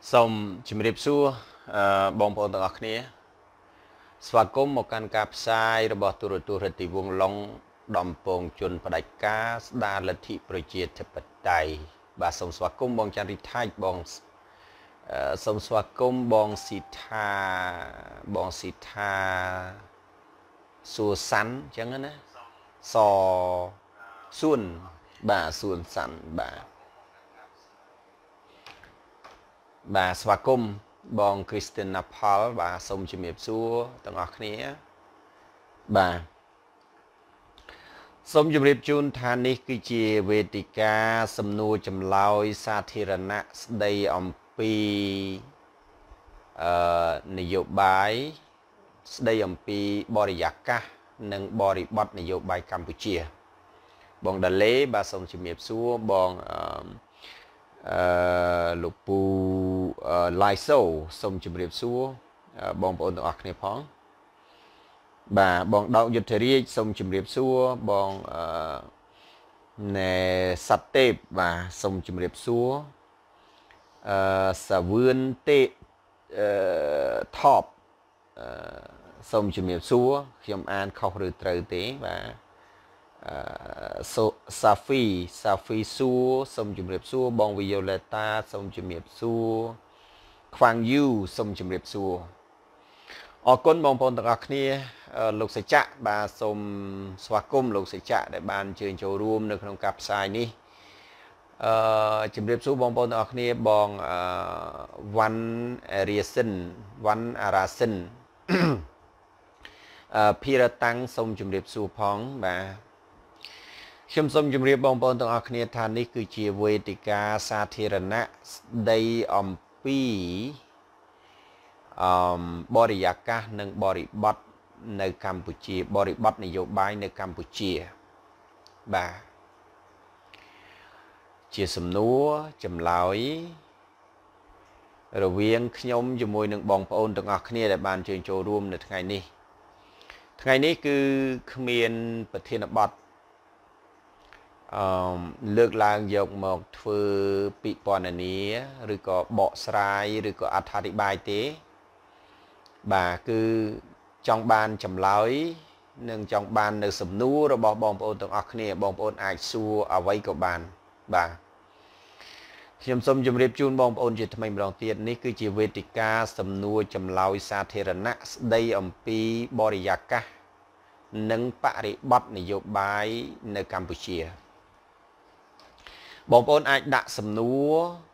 សូមជម្រាបសួរបងប្អូនទាំងអស់គ្នាស្វាគមន៍មកកាន់ការផ្សាយរបស់ទូរទស្សន៍រទ្ទីវងឡុងដំពងជនផ្ដាច់ការស្ដារលទ្ធិប្រជាធិបតេយ្យបាទសូមស្វាគមន៍បងច័ន្ទរិទ្ធាបងសូមស្វាគមន៍បងស៊ីថាសួរសាន់អញ្ចឹងណាសសួនបាទសួនសាន់បាទស្វាគមន៍បងគ្រីស្ទីនណាផលបាទសូមជំរាបសួរទាំងអស់គ្នាបាទសូមជម្រាបជូនថានេះគឺជាវេទិកាសំណួរចម្លើយសាធារណៈស្ដីអំពីនយោបាយស្ដីអំពីបរិយាកាសនិងបរិបទនយោបាយកម្ពុជាបងដាឡេបាទសូមជំរាបសួរបងលោកពូឡៃសូសូមជម្រាបសួរបងប្អូនទាំងអស់គ្នាផងបាទបងដោកយុទ្ធរាជសូមជម្រាបសួរបងណែសត្វទេពបាទសូមជម្រាបសួរសាវឿនទេថបសូមជម្រាបសួរខ្ញុំអានខុសឬត្រូវទេបាទសាហ្វីសួរសូមជម្រាបសួរបងវីយ៉ូឡេតាសូមជម្រាបសួរខ្វាងយូសូមជម្រាបសួរអរគុណបងប្អូនទាំងអស់គ្នាលោកសច្ចៈបាទសូមស្វាគមន៍លោកសច្ចៈដែលបានអញ្ជើញចូលរួមនៅក្នុងការផ្សាយនេះជម្រាបសួរបងប្អូនទាំងអស់គ្នាបងវ៉ាន់អារាសិនភីរតាំងសូមជម្រាបសួរផងបាទខ្ញុំសូមជម្រាបបងប្អូនទាំងអស់គ្នាថានេះគឺជាវេទិកាសាធារណៈស្ដីអំពីបរិយាកាសនិងបរិបទនៅកម្ពុជាបរិបទនយោបាយនៅកម្ពុជាបាទជាសំណួរចម្លើយរវាងខ្ញុំជាមួយនឹងបងប្អូនទាំងអស់គ្នាដែលបានចូលរួមនៅថ្ងៃនេះគឺគ្មានប្រធានបទលើកឡើងយកមកធ្វើពិពណ៌នាឬក៏បកស្រាយឬក៏អត្ថាធិប្បាយទេបាទគឺចង់បានចម្លើយនិងចង់បាននៅសំណួររបស់បងប្អូនទាំងអស់គ្នាបងប្អូនអាចសួរអ្វីក៏បានបាទខ្ញុំសូមជម្រាបជូនបងប្អូនជាថ្មីម្ដងទៀតនេះគឺជាវេទិកាសំណួរចម្លើយសាធារណៈស្ដីអំពីបរិយាកាសនិងបរិបទនយោបាយនៅកម្ពុជាបងប្អូនអាចដាក់សំណួរ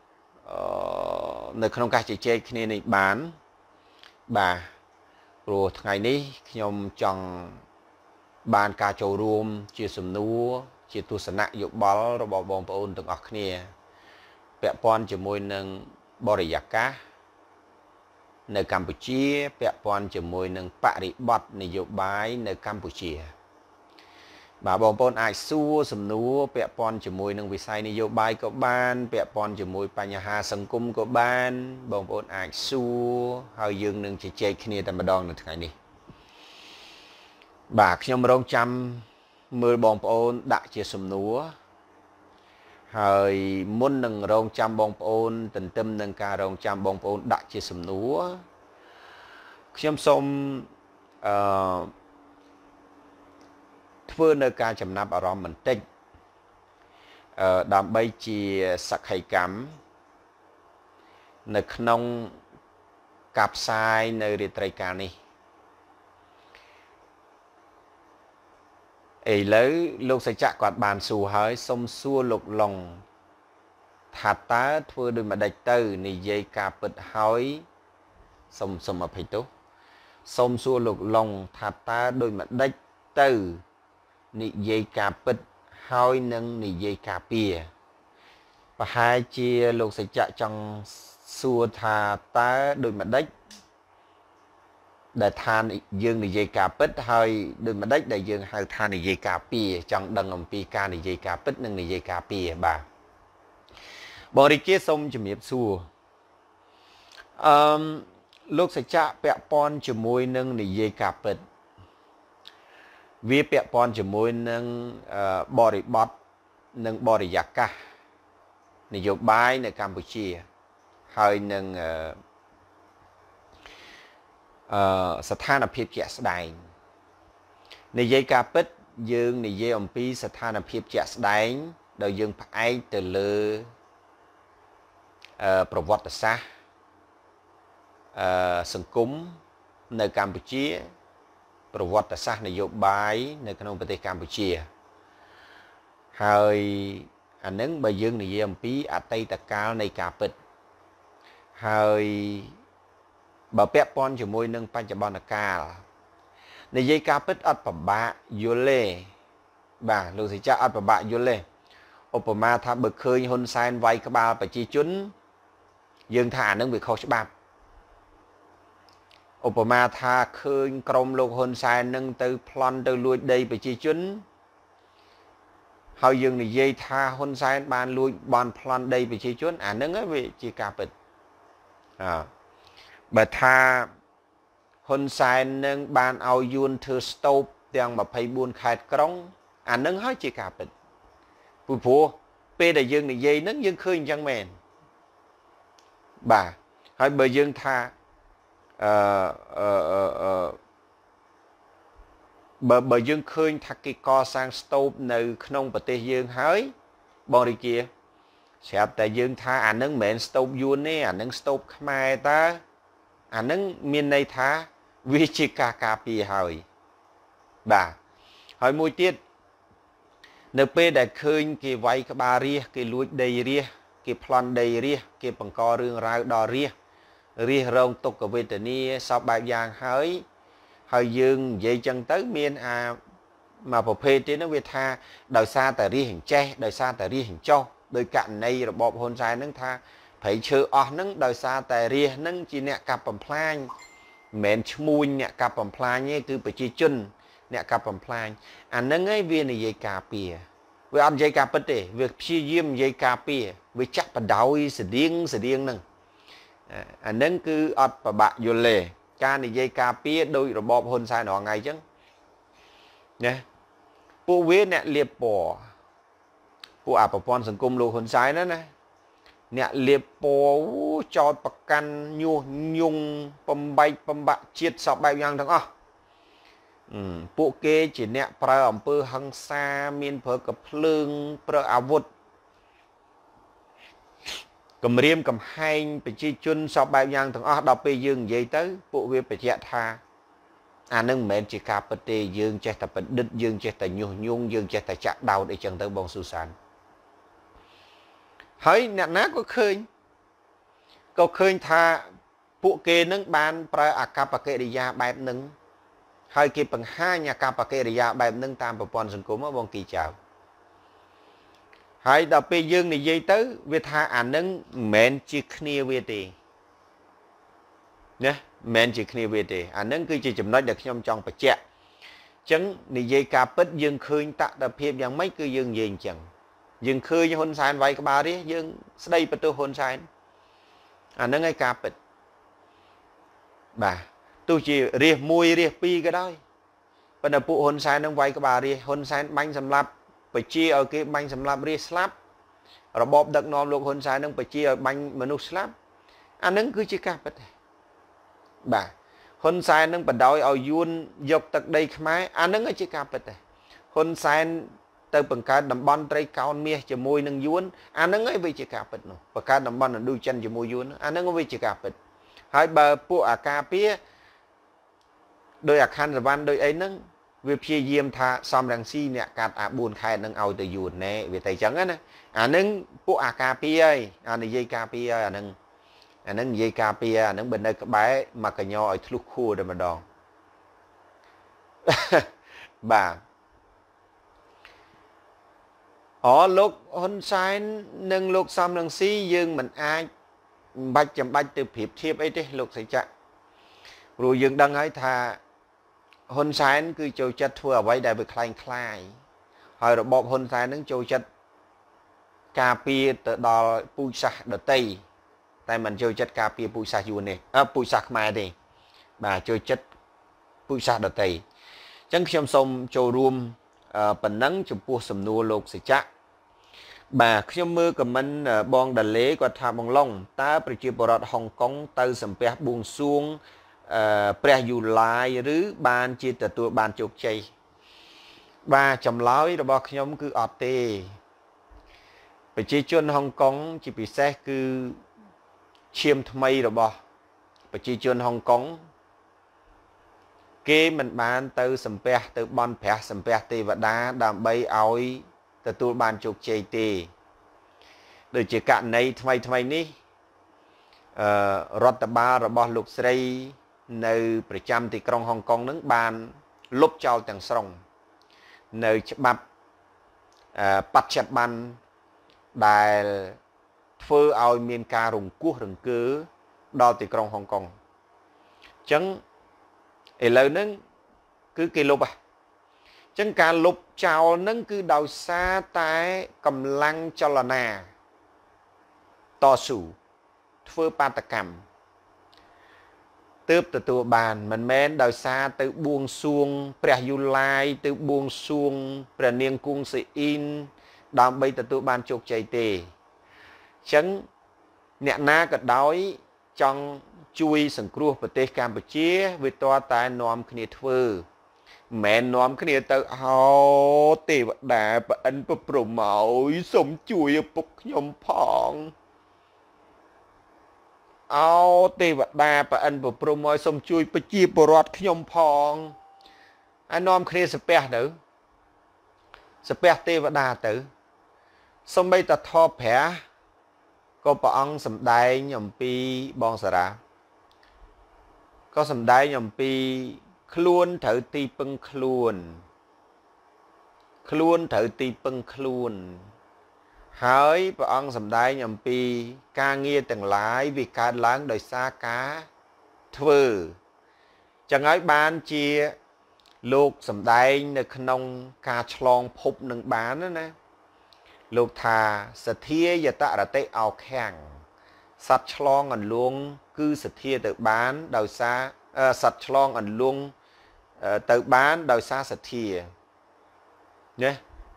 នៅក្នុងការជជែកគ្នានេះបានបាទព្រោះថ្ងៃនេះខ្ញុំចង់បានការចូលរួមជាសំណួរជាទស្សនៈយោបល់របស់បងប្អូនទាំងអស់គ្នាពាក់ព័ន្ធជាមួយនឹងបរិយាកាសនៅកម្ពុជាពាក់ព័ន្ធជាមួយនឹងបរិបទនយោបាយនៅកម្ពុជាបាទបងប្អូនអាចសួរសំណួរពាក់ព័ន្ធជាមួយនឹងវិស័យនយោបាយក៏បានពាក់ព័ន្ធជាមួយបញ្ហាសង្គមក៏បានបងប្អូនអាចសួរហើយយើងនឹងជជែកគ្នាតែម្ដងនៅថ្ងៃនេះបាទខ្ញុំរងចាំមើលបងប្អូនដាក់ជាសំណួរហើយមុននឹងរងចាំបងប្អូនទន្ទឹមនឹងការរងចាំបងប្អូនដាក់ជាសំណួរខ្ញុំសូមធ្វើនៅការចំណាប់អារម្មណ៍បន្តិចដើម្បីជាសក្ខីកម្មនៅក្នុងការផ្សាយនៅរាត្រីកាលនេះឥឡូវលោកសច្ចៈគាត់បានសួរហើយសុំសួរលោកឡុងថាតើធ្វើដូចម្ដេចទៅនិយាយការពិតហើយសុំអភ័យទោសសុំសួរលោកឡុងថាតើដូចម្ដេចទៅនិយាយការពិតហើយនឹងនិយាយការពារប្រហែលជាលោកសច្ចៈចង់សួរថាតើដូចម្ដេចដែលថាយើងនិយាយការពិតហើយដូចម្ដេចដែលយើងហៅថានិយាយការពារចង់ដឹងអំពីការនិយាយការពិតនិងនិយាយការពារបាទបងរាជាសូមជំរាបសួរលោកសច្ចៈពាក់ព័ន្ធជាមួយនឹងនិយាយការពិតវាពាក់ព័ន្ធជាមួយនឹងបរិបទនិងបរិយាកាសនយោបាយនៅកម្ពុជាហើយនឹងស្ថានភាពជាក់ស្ដែងនិយាយការពិតយើងនិយាយអំពីស្ថានភាពជាក់ស្ដែងដោយយើងផ្អែកទៅលើប្រវត្តិសាស្ត្រសង្គមនៅកម្ពុជាប្រវត្តិសាស្ត្រនយោបាយនៅក្នុងប្រទេសកម្ពុជាហើយអានឹងបើយើងនិយាយអំពីអតីតកាលនៃការពិតហើយបើពាក់ព័ន្ធជាមួយនឹងបច្ចុប្បន្នកាលនិយាយការពិតអត់ពិបាកយល់ទេបាទលោកសេចក្ដីអត់ពិបាកយល់ទេឧបមាថាបើឃើញហ៊ុនសែនវាយក្បាលប្រជាជនយើងថាអានឹងវាខុសច្បាប់ឧបមាថាឃើញក្រុមលោកហ៊ុនសែននឹងទៅប្លន់ទៅលួចដីប្រជាជនហើយយើងនិយាយថាហ៊ុនសែនបានលួចបានប្លន់ដីប្រជាជនអានឹងវាជាការពិតបើថាហ៊ុនសែននឹងបានឲ្យយួនធ្វើស្ទូបទាំង24ខេត្តក្រុងអានឹងហើយជាការពិតព្រោះពេលដែលយើងនិយាយហ្នឹងយើងឃើញអញ្ចឹងមែនបាទហើយបើយើងថាបើយើងឃើញថាគេកសាងស្ទូបនៅក្នុងប្រទេសយើងហើយបងរាជាស្រាប់តែយើងថាអានឹងមិនមែនស្ទូបយួនទេអានឹងស្ទូបខ្មែរតើអានឹងមានន័យថាវាជាការការពារហើយបាទហើយមួយទៀតនៅពេលដែលឃើញគេវាយក្បាលរាជគេលួចដីរាជគេប្លន់ដីរាជគេបង្ករឿងរ៉ាវដល់រាជរងទុក្ខវេទនាសពបែបយ៉ាងហើយយើងនិយាយចឹងទៅមានមកប្រភេទទៀតនោះវាថាដោយសារតែរាជអញ្ចេះដោយសារតែរាជអញ្ចោះដោយករណីរបបហ៊ុនសែនហ្នឹងថាព្រៃឈើអស់ហ្នឹងដោយសារតែរាជហ្នឹងជាអ្នកកាប់បំផ្លាញមិនមែនឈ្មួញអ្នកកាប់បំផ្លាញទេគឺប្រជាជនអ្នកកាប់បំផ្លាញអាហ្នឹងឯងវានិយាយការពារវាអត់និយាយការពិតទេវាព្យាយាមនិយាយការពារវាចាក់បដ ாய் ស្តៀងហ្នឹងអាហ្នឹងគឺអត់ប្របាក់យល់ទេការនិយាយការពារដោយរបបហ៊ុនសែនរាល់ថ្ងៃអញ្ចឹងណាពួកវាអ្នកលៀបពណ៌ពួកប្រព័ន្ធសង្គមលោកហ៊ុនសែនណាអ្នកលៀបពណ៌ចោតប្រកាន់ញុះញង់បំបែកបំបាក់ជាតិសពបែបយ៉ាងទាំងអស់ពួកគេជាអ្នកប្រើអំពើហិង្សាមានប្រើកាភ្លើងប្រើអាវុធគម្រាមកំហែងប្រជាជនសពបែបយ៉ាងទាំងអស់ដល់ពេលយើងនិយាយទៅពួកវាបញ្ជាក់ថាអានឹងមិនមែនជាការពិតទេយើងចេះតែប្រឌិតយើងចេះតែញុះញង់យើងចេះតែចាក់ដោតអីចឹងទៅបងស៊ូសានហើយអ្នកណាក៏ឃើញថាពួកគេនឹងបានប្រើអាកប្បកិរិយាបែបហ្នឹងហើយគេបង្ហាញអាកប្បកិរិយាបែបហ្នឹងតាមប្រព័ន្ធសង្គមបងគីចៅហើយដល់ពេលយើងនិយាយទៅវាថាអានឹងមិនមែនជាគ្នាវាទេណាមិនមែនជាគ្នាវាទេអានឹងគឺជាចំណុចដែលខ្ញុំចង់បញ្ជាក់អញ្ចឹងនិយាយការពិតយើងឃើញតតភាពយ៉ាងម៉េចគឺយើងនិយាយអញ្ចឹងយើងឃើញហ៊ុនសែនវាយក្បាលរាជយើងស្ដីបន្ទោសហ៊ុនសែនអានឹងឯការពិតបាទទោះជារាជ1រាជ2ក៏ដោយប៉ុន្តែពួកហ៊ុនសែននឹងវាយក្បាលរាជហ៊ុនសែនបាញ់សម្លាប់បញ្ជាឲ្យគេបាញ់សម្លាប់រាជស្លាប់របបដឹកនាំលោកហ៊ុនសែននឹងបញ្ជាឲ្យបាញ់មនុស្សស្លាប់អានឹងគឺជាការពិតបាទហ៊ុនសែននឹងបដ ாய் ឲ្យយួនយកទឹកដីខ្មែរអានឹងជាការពិតដែរហ៊ុនសែនទៅបង្កើតតំបន់ត្រីកោណមាសជាមួយនឹងយួនអានឹងឯងវាជាការពិតនោះបង្កើតតំបន់ឥណ្ឌូចិនជាមួយយួនអានឹងវាជាការពិតហើយបើពួកអាការពារដោយអាខណ្ឌសវណ្ណដោយអីហ្នឹងវាព្យាយាមថាសំរងស៊ីអ្នកកាត់អា4ខែហ្នឹងឲ្យទៅយួនណែវាតែអញ្ចឹងណាអានឹងពួកអាការពារហើយអានិយាយការពារហើយអានឹងនិយាយការពារអានឹងបើនៅក្បែរមកកញ្ញោឲ្យធ្លុះខួរតែម្ដងបាទលោកហ៊ុនសែននិងលោកសំរងស៊ីយើងមិនអាចចាំបាច់ទៅប្រៀបធៀបអីទេលោកសេចក្ដីព្រោះយើងដឹងហើយថាហ៊ុនសែនគឺចូលចិត្តធ្វើអ្វីដែលវាคล้ายហើយរបបហ៊ុនសែននឹងចូលចិត្តការពារទៅដល់ពូជសាសន៍ដតីតែមិនចូលចិត្តការពារពូជសាសន៍យួនទេពូជសាសន៍ខ្មែរទេបាទចូលចិត្តពូជសាសន៍ដតីអញ្ចឹងខ្ញុំសូមចូលរួមប៉ុណ្ណឹងចំពោះសំណួរលោកសេចក្ដី bà khi mưa cầm mình bong đà lễ qua thà bong long ta bởi chỉ bảo rọt Hồng Kông từ sầm peh buông xuông peh dù lại rứ ban chỉ từ tụi ban chụp chay bà chầm lói rồi bọc nhóm cứ ọt tê bởi chỉ chuyên Hồng Kông chỉ bị xe cứ chiêm thâm mây rồi bọc bởi chỉ chuyên Hồng Kông kế mình bán từ sầm peh từ bon peh sầm peh tê và đá đàm bay oi từ tụi ban chụp chay tê đời chỉ cạn này thay thay ní rốt ba rồi bỏ lục sấy nơiประจำ thì trong Hồng Kông nướng bàn lốp trao tầng sông nơi bắp bắt chặt bàn đài phơi ao miền ca rùng cua rừng cứ đo thì trong Hồng Kông chẳng ở lời nướng cứ cây lốp chẳng cả lốp trao nướng cứ đào xa tại cầm lăng cho là nà to sủ phơi ba tạc cam tớp từ tụi bàn mình men đào xa từ buông xuông pre du lai từ buông xuông pre niên cung sĩ in đàm bay từ tụi bàn chụp chạy tề chấn nhẹ na cật đói trong chui sừng cua bờ tây Campuchia với toa tai nòm khné thưa mẹ nòm khné từ hao tề vật đà bờ anh bờ pro mạo sống chui bốc nhom phong ao tê vật đà và anh bộ promo xong chui bà chia bộ rọt nhom phong anh nôm khế spe nữ spe tê vật đà tử xong bây ta thọ phẻ có bà ông sầm đáy nhầm pi bong xà ra có sầm đáy nhầm pi khuôn thử ti pưng khuôn thử ti pưng khuôn hỏi bà ông sầm đáy nhầm pi ca nghe từng lái vì ca láng đời xa cá thưa chẳng ấy ban chia lục sầm đáy nơi nông ca chlong phúc nâng bán đó nè lục thà sạch thia và tạ ra tế ảo khang sạch chlong ảnh luôn cứ sạch thia tự bán đời xa sạch chlong ảnh luôn tự bán đời xa sạch thia nhé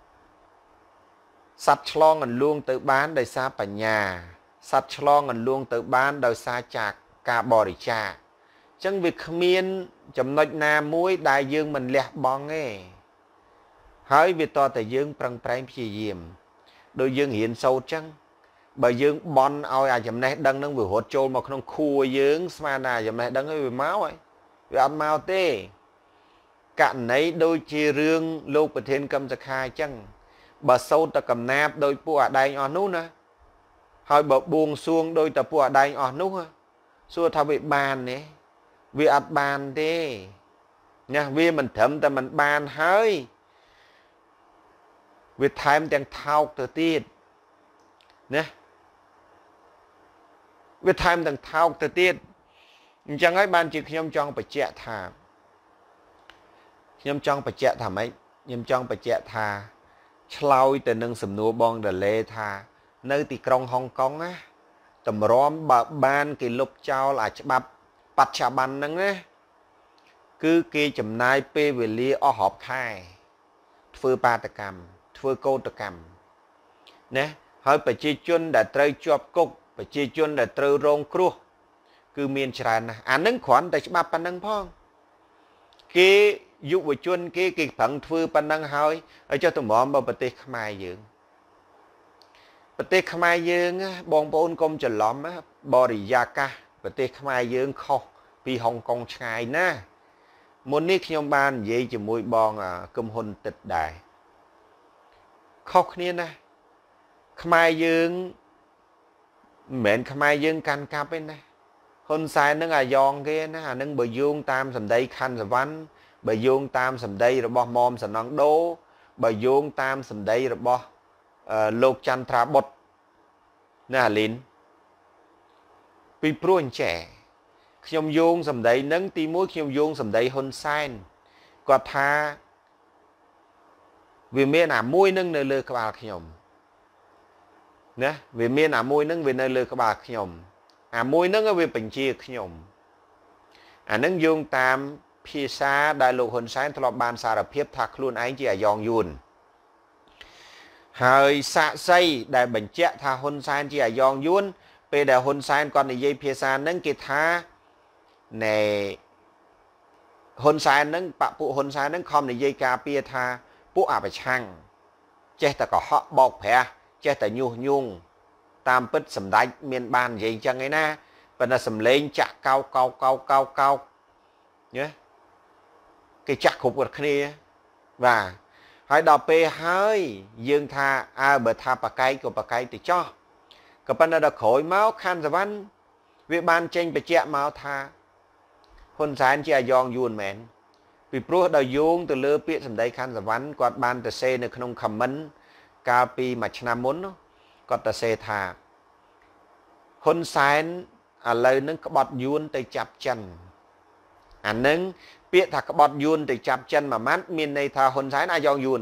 sạch chlong ảnh luôn tự bán đời xa bà nhà sạch chlong ảnh luôn tự bán đời xa chạc ca bò đi chà chẳng việc miên chấm nói nà muối đại dương mình lẹt bong ấy hỏi việc to tại dương prang prang phía diệm đôi dương hiện sâu chăng bởi dương bon oi chấm này đăng nâng vừa hốt trôn mà không khu dương smana chấm này đăng với máu ấy vì ăn máu tê cạn nấy đôi chia rương lô của thiên cầm giặc hai chăng bà sâu ta cầm nạp đôi bùa ở đây ở nút nè hỏi bà buông xuông đôi ta bùa ở đây ở nút xua thao bị bàn nè vì ăn bàn thế nha vì mình thấm ta mình bàn hơi vì thay mình thao từ tiết nè vì thay mình thao từ tiết chẳng ấy bàn chỉ nhâm trong phải chạy thà nhâm trong phải chạy thà mấy nhâm trong phải chạy thà chloi từ nâng sầm nua bong đờ lê thà nơi tì trong Hồng Kông á tầm róm bà ban cái lục trao là bắp bắt chả bàn nâng á cứ kia chấm nai pê về lia o họp khai phơi ba tạc cam phơi cô tạc cam nè hỏi bà chi chun đã trơi chọp cục bà chi chun đã trơi rong cua cứ miền tràn nâng khoản tại bắp bàn nâng phong kia dụ với chun kia cái phẳng phơi bàn nâng hỏi ở cho tụi mỏm bà tê khai dưỡng bà tê khai dưỡng bong bôn công trở lắm bò đi gia ca bà tê khai dưỡng khó vì Hồng Kông ngày ná muốn nít nhóm ban vậy chỉ mùi bong cơm hôn tịch đài khóc nên nè khai dưỡng mệnh khai dưỡng can cáp ấy nè hôn sai nó là giòn kia nó nâng bởi dương tam sầm đây khăn sầm văn bởi dương tam sầm đây rồi bò mom sầm nón đô bởi dương tam sầm đây rồi bò lục chăn thả bột nè lín vì pruôn trẻ nhom dương sầm đây nâng ti muối nhom dương sầm đây hôn sai quạt tha vì miền muối nâng nơi lơ các bà nhom nè vì miền muối nâng về nơi lơ các bà nhom muối nâng ở về bình chia nhom nâng dương tam phía xa đại lục hôn sai thọ ban xa là phiếp thạc luôn anh chỉ giòn yun hơi xạ xây để bệnh trẻ tha hôn san chỉ ở dòng yuôn bây để hôn san còn thì dây phía xa nâng kì tha nè hôn san nâng bạc phụ hôn san nâng không thì dây ca bia tha phụ à bà chăng chết ta có họ bọc hả chết ta nhu nhung tam bích sầm đánh miền bàn gì chẳng ấy na và nó sầm lên chặt cao nhé cái chặt khúc vật kia và hãy đọc bê hơi dương tha bờ tha bà cây thì cho các bạn đã khối máu khan ra văn việc ban tranh bà trẻ máu tha hôn sáng chỉ dòng yuôn mẹn vì pro đã dùng từ lứa biết sầm đây khan ra văn quạt ban từ xe nơi không khẩm mấn cà pi mà chna muốn quạt từ xe tha hôn sáng lời nâng có bọt yuôn tới chạp chân nâng biết thà có bọt yuôn tới chạp chân mà mát miền này thà hôn sáng dòng yuôn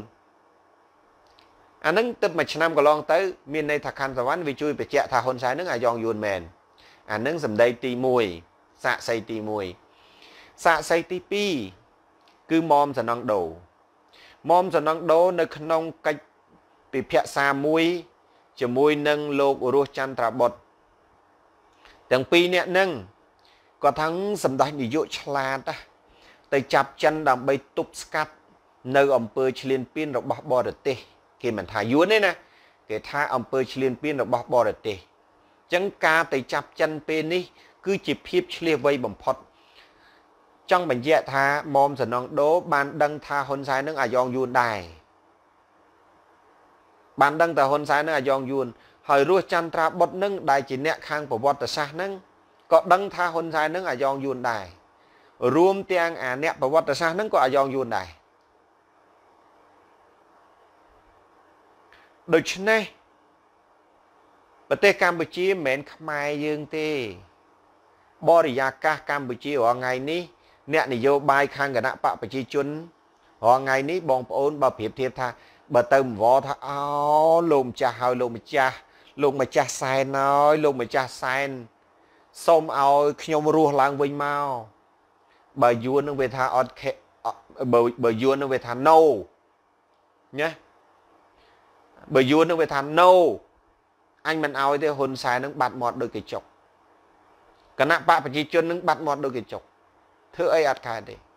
nâng tập mà năm có long tới miền này thật khăn văn vì chui bị trẻ thà hôn sáng nâng dòng yuôn mền nâng dầm đây tì mùi xạ xây tì pi cứ mom sẽ nâng đồ nơi nông cách bị phẹ xa mùi cho mùi nâng lô của rùa chăn trà bột từng pi nè nâng có thắng dầm đây bị dụ chla ta tay chạp chân đàm bay túc scat nơi ông bơ chilin pin rồi bọc bò được tê khi mình thả yuôn đấy nè cái tha ông bơ chilin pin rồi bọc bò được tê chẳng ca tay chạp chân pin đi cứ chỉ phép chlia vây bằng phật trong bệnh dễ tha mom sẽ nong đố ban đăng tha hôn sai nâng dòng yuôn đài ban đăng tha hôn sai nâng dòng yuôn hỏi rùa chăn tra bột nâng đài chỉ nẹ khang của bọt xa nâng có đăng tha hôn sai nâng dòng yuôn đài rùm tiang nẹ của bọt xa nâng có dòng yuôn đài đôi chân này bà tê Campuchia mến khmai dương tê bò rì gia ca Campuchia ở ngày ní nẹ này vô bài khang gà nạ bạ bà chi chun ở ngày ní bong ôn bà phiếp thiếp tha bà tâm võ tha lùm cha hơi lùm mà cha sai nói lùm mà cha sai xong ao nhôm rùa làng vinh mau bà yuôn nó về tha bà yuôn nó về tha no nhé bà yuôn nó về tha no anh mình ao thì hôn sai nó bạt mọt đôi cái chọc cả nạ bạ bà chi chun nó bạt mọt đôi cái chọc thưa ai át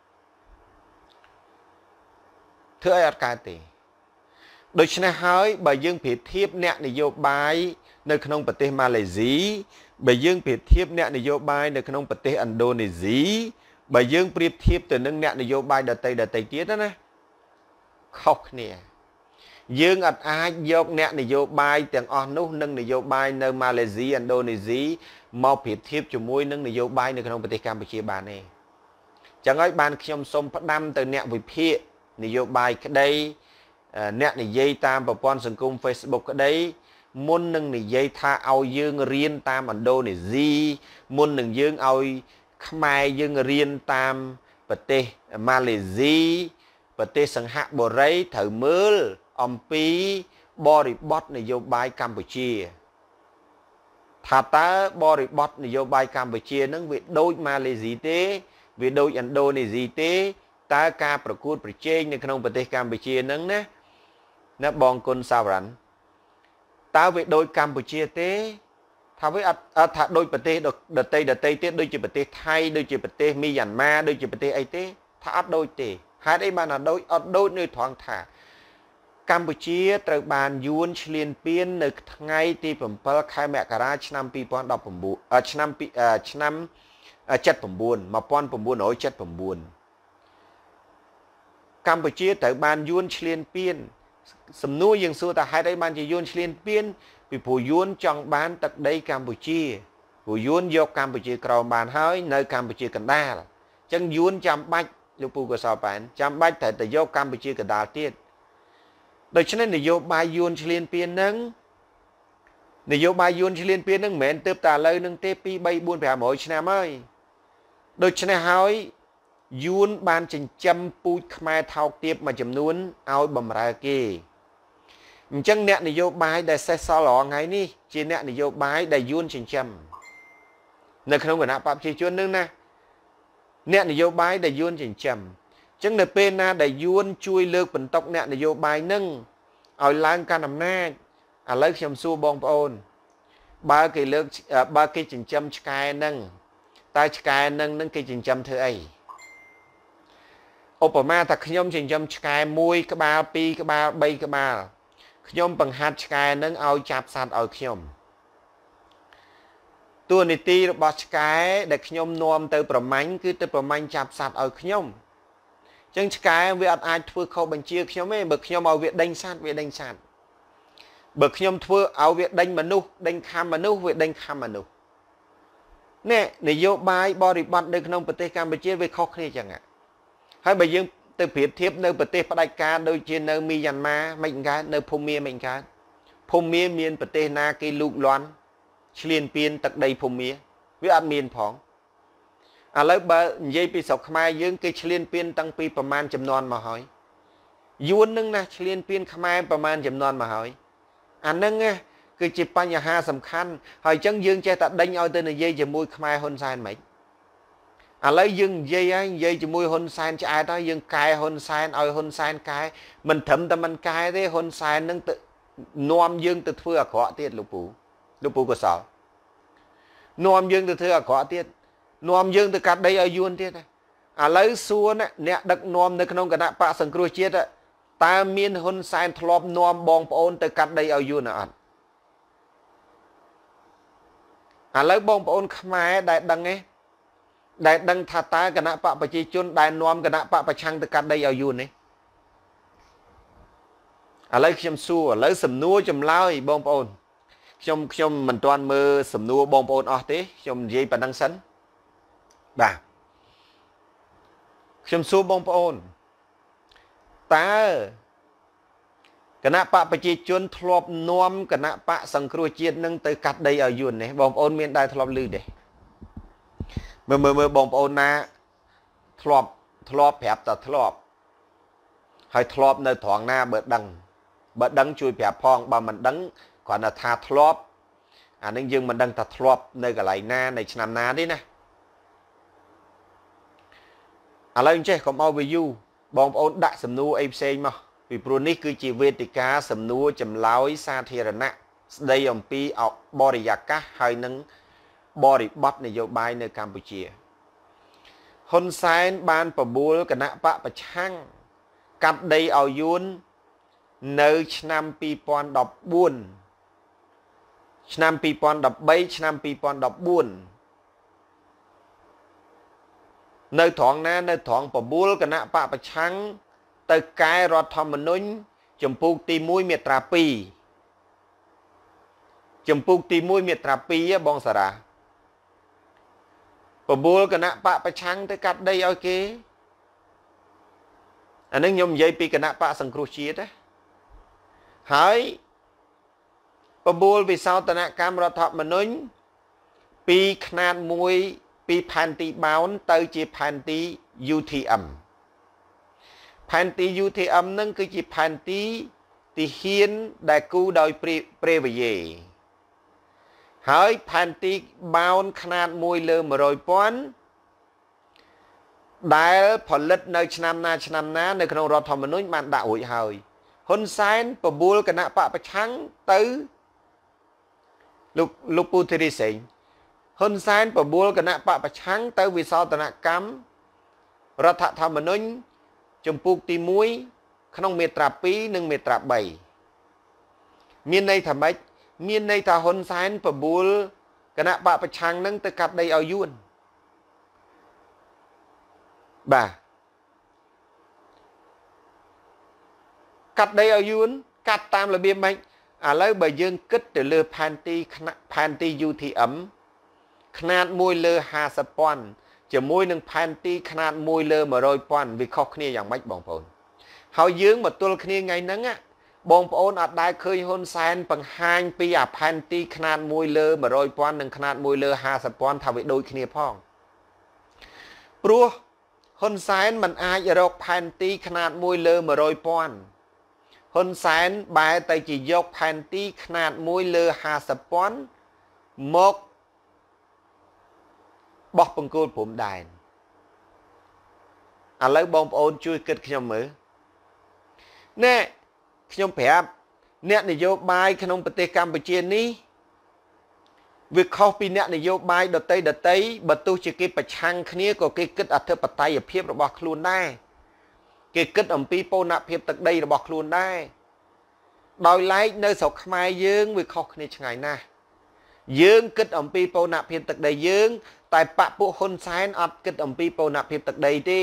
cái đi đôi chân hỏi bà dương phía thiếp nẹ này vô bài nơi khăn ông bà tê Malaysia bà dương phía thiếp nẹ này vô bài nơi khăn ông bà tê Indonesia bà dương phía thiếp từ nâng nẹ này vô bài đợt tây tiết đó nè khóc nè dương ạch ai dọc nẹ này vô bài tiếng on nút nâng này vô bài nơi Malaysia Indonesia mau phía thiếp cho môi nâng này vô bài nơi khăn ông bà tê Campuchia bà nè chẳng ấy bàn khi ông xông phát đâm từ nẹ với phía này vô bài cái đây nè này dây tam và con sừng cung Facebook cái đấy muốn nâng này dây tha ao dương riêng tam ẩn đô này gì muốn nâng dương ao khmai dương riêng tam và tê Malaysia và tê sẵn hạ bồ rấy thử mơ ông pi body bot này vô bài Campuchia thà ta body bot này vô bài Campuchia nâng việc đôi Malaysia tế việc đôi Indonesia tế ta caประกวดประเจงในขนมประเทศกัมพูชีนั้นนะบองคนสาวรันตาเวโดยกัมพูชีเต้ทำให้ถ้าโดยประเทศเดตเต้เต้โดยจีประเทศไทยโดยจีประเทศมีหยันมาโดยจีประเทศไอเต้ถ้าอัดโดยเต้หาได้บ้านโดยอัดโดยในท้องถ่ากัมพูชีตระบานยูนเฉลียนเปียนในไงที่ผมเปิดขายแมกราชนำปีปอนดอกผมบูชนำปีชนำจัดผมบูนมาปอนผมบูนโอ้ยจัดผมบูนกัมพูชีแต่บ้านยูนเฉลียนเปียนสำนักยังสู้แต่ให้ได้บ้านจะยูนเฉลียนเปียนไปผู้ยูนจังบ้านตักได้กัมพูชีผู้ยูนยกกัมพูชีกราวบ้านให้ในกัมพูชีกันได้จังยูนจำบัดลูกปูก็สอบไปจำบัดแต่ยกกัมพูชีกันได้เตี้ยโดยฉะนั้นนโยบายยูนเฉลียนเปียนนั้นนโยบายยูนเฉลียนเปียนนั้นเหม็นเติบตาเลยนึงเตปีใบบุญแผ่หมอยชนะไม่โดยฉะนั้นให้ยูนบานจึงจำปูขมายเท่าเทียบมาจำนวนเอาบำราเกจังเนี่ยนโยบายได้เซซอลอไงนี่จีเนี่ยนโยบายได้ยูนจึงจำในขนมกับน้าปั๊บชีชวนนึงนะเนี่ยนโยบายได้ยูนจึงจำจังในเป็นนาได้ยูนช่วยเลือกเป็นตกเนี่ยนโยบายนึงឲ្យឡើងកាន់អំណាចឥឡូវខ្ញុំសួរបងប្អូនបើគេលើកបើគេចិញ្ចឹមឆ្កែនឹងតើឆ្កែនឹងគេចិញ្ចឹមធ្វើអីឧបមាថាខ្ញុំចិញ្ចឹមឆ្កែ1ក្បាល2ក្បាល3ក្បាលខ្ញុំបង្ហាត់ឆ្កែនឹងឲ្យចាប់សត្វឲ្យខ្ញុំតួនាទីរបស់ឆ្កែដែលខ្ញុំនាំទៅប្រមាញ់គឺទៅប្រមាញ់ចាប់សត្វឲ្យខ្ញុំអញ្ចឹងឆ្កែវាអត់អាចធ្វើខុសបញ្ជាខ្ញុំទេបើខ្ញុំឲ្យវាដេញសត្វវាដេញសត្វបើខ្ញុំធ្វើឲ្យវាដេញមនុស្សដេញខំមនុស្សវាដេញខំមនុស្សនេះនយោបាយបរិបត្តិនៅក្នុងប្រទេសកម្ពុជាវាខុសគ្នាចឹងហើយបើយើងទៅប្រៀបធៀបនៅប្រទេសផ្ដាច់ការដូចជានៅមីយ៉ាន់ម៉ាមិនកើតនៅភូមាមិនកើតភូមាមានប្រទេសណាគេលូកលាន់ឈ្លានពានទឹកដីភូមាវាអត់មានផងឥឡូវបើនិយាយពីស្រុកខ្មែរយើងគេឈ្លានពានតាំងពីប្រមាណចំនួនមកហើយយួននឹងណាឈ្លានពានខ្មែរប្រមាណចំនួនមកហើយអានឹងគឺជាបញ្ហាសំខាន់ហើយអញ្ចឹងយើងចេះតែដេញឲ្យទៅនិយាយជាមួយខ្មែរហ៊ុនសែនមិនឥឡូវយើងនិយាយហើយនិយាយជាមួយហ៊ុនសែនឆ្អែតហើយយើងកែហ៊ុនសែនឲ្យហ៊ុនសែនកែមិនត្រឹមតែមិនកែទេហ៊ុនសែននឹងទៅនាំយើងទៅធ្វើអាក្រក់ទៀតលោកពូកសលនាំយើងទៅធ្វើអាក្រក់ទៀតនាំយើងទៅកាត់ដីឲ្យយួនទៀតឥឡូវសួរអ្នកដឹកនាំនៅក្នុងគណៈបកសង្គ្រោះជាតិតើមានហ៊ុនសែនធ្លាប់នាំបងប្អូនទៅកាត់ដីឲ្យយួនអត់ឥឡូវបងប្អូនខ្មែរដែលដឹងថាតើគណៈបកប្រជាជនដែលនាំគណៈបកប្រឆាំងទៅកាត់ដីឲ្យយួននេះឥឡូវខ្ញុំសួរឥឡូវសំណួរចម្លើយបងប្អូនខ្ញុំមិនទាន់មើលសំណួរបងប្អូនអស់ទេខ្ញុំនិយាយប៉ុណ្្នឹងសិនបាទខ្ញុំសួរបងប្អូនតើគណៈបកប្រជាជនធ្លាប់នាំគណៈបកសង្គ្រោះជាតិនឹងទៅកាត់ដីឲ្យយួននេះបងប្អូនមានដែរធ្លាប់ឮទេមើលបងប្អូនណាធ្លាប់ប្រាប់តែធ្លាប់ហើយធ្លាប់នៅត្រង់ណាបើដឹងជួយប្រាប់ផងបើមិនដឹងគ្រាន់តែថាធ្លាប់អានឹងយើងមិនដឹងថាធ្លាប់នៅកន្លែងណាในឆ្នាំណាទេណាឥឡូវចេះកុំឲ្យវាយូរបងប្អូនដាក់សំណួរអីផ្សេងមកពីព្រោះនេះគឺជាវេទិកាសំណួរចម្លើយសាធារណៈស្ដីអំពីបរិយាកាសហើយនឹងបរិបត្តិនយោបាយនៅកម្ពុជាហ៊ុនសែនបានបបួលគណៈបកប្រឆាំងកាត់ដីឲ្យយួននៅឆ្នាំ2014ឆ្នាំ2013ឆ្នាំ2014នៅត្រង់ណានៅត្រង់បបួលគណៈបកប្រឆាំងទៅកែរដ្ឋធម្មនុញ្ញចំពោះទី1មាត្រា2ចំពោះទី1មាត្រា2បងសារ៉ាបបួលគណៈបកប្រឆាំងទៅកាត់ដីឲ្យគេអានឹងខ្ញុំនិយាយពីគណៈបកសង្គ្រោះជាតិណាហើយបបួលវិសោធនកម្មរដ្ឋធម្មនុញ្ញពីຂະຫນາດ1ពីផែនទីបោនទៅជាផែនទី UTM ផែនទី UTM នឹងគឺជាផែនទីទាហានដែលគូដោយព្រេវយេហើយផែនទីបោនຂະຫນາດ1លើ100,000ដែលផលិតនៅឆ្នាំណានៅក្នុងរដ្ឋធម្មនុញ្ញបានដាក់រួចហើយហ៊ុនសែនបបួលគណៈបកប្រឆាំងទៅលោកពូធីរីសេងហ៊ុនសែនបបួលគណៈបកប្រឆាំងទៅវិសោធនកម្មរដ្ឋធម្មនុញ្ញចំពោះទី1ក្នុងមាត្រា2និងមាត្រា3មានន័យថាម៉េចមានន័យថាហ៊ុនសែនបបួលគណៈបកប្រឆាំងនឹងទៅកាត់ដីឲ្យយួនបាទកាត់ដីឲ្យយួនកាត់តាមរបៀបម៉េចឥឡូវបើយើងគិតទៅលើផែនទី UTM ຂະຫນາດ1លើ50,000ជាមួយនឹងផែនទីຂະຫນາດ1លើ100,000វាខុសគ្នាយ៉ាងម៉េចបងប្អូនហើយយើងមកទល់គ្នាថ្ងៃហ្នឹងបងប្អូនអត់ដែលឃើញហ៊ុនសែនបង្ហាញពីអាផែនទីຂະຫນາດ1លើ100,000និងຂະຫນາດ1លើ50,000ថាវាដូចគ្នាផងព្រោះហ៊ុនសែនមិនអាចរកផែនទីຂະຫນາດ1លើ100,000ហ៊ុនសែនបែរទៅជាយកផែនទីຂະຫນາດ1លើ50,000មកបោះបង្គោលព្រំដែនឥឡូវបងប្អូនជួយគិតខ្ញុំមើលណែខ្ញុំប្រាប់អ្នកនយោបាយក្នុងប្រទេសកម្ពុជានេះវាខុសពីអ្នកនយោបាយដតីបើទោះជាគេប្រឆាំងគ្នាក៏គេគិតអធិបតេយ្យភាពរបស់ខ្លួនដែរគេគិតអំពីបូរណភាពទឹកដីរបស់ខ្លួនដែរដោយឡែកនៅស្រុកខ្មែរយើងវាខុសគ្នាឆ្ងាយណាស់យើងគិតអំពីបូរណភាពទឹកដីយើងតែបពពួកហ៊ុនសែនអត់គិតអំពីបូរណភាពទឹកដីទេ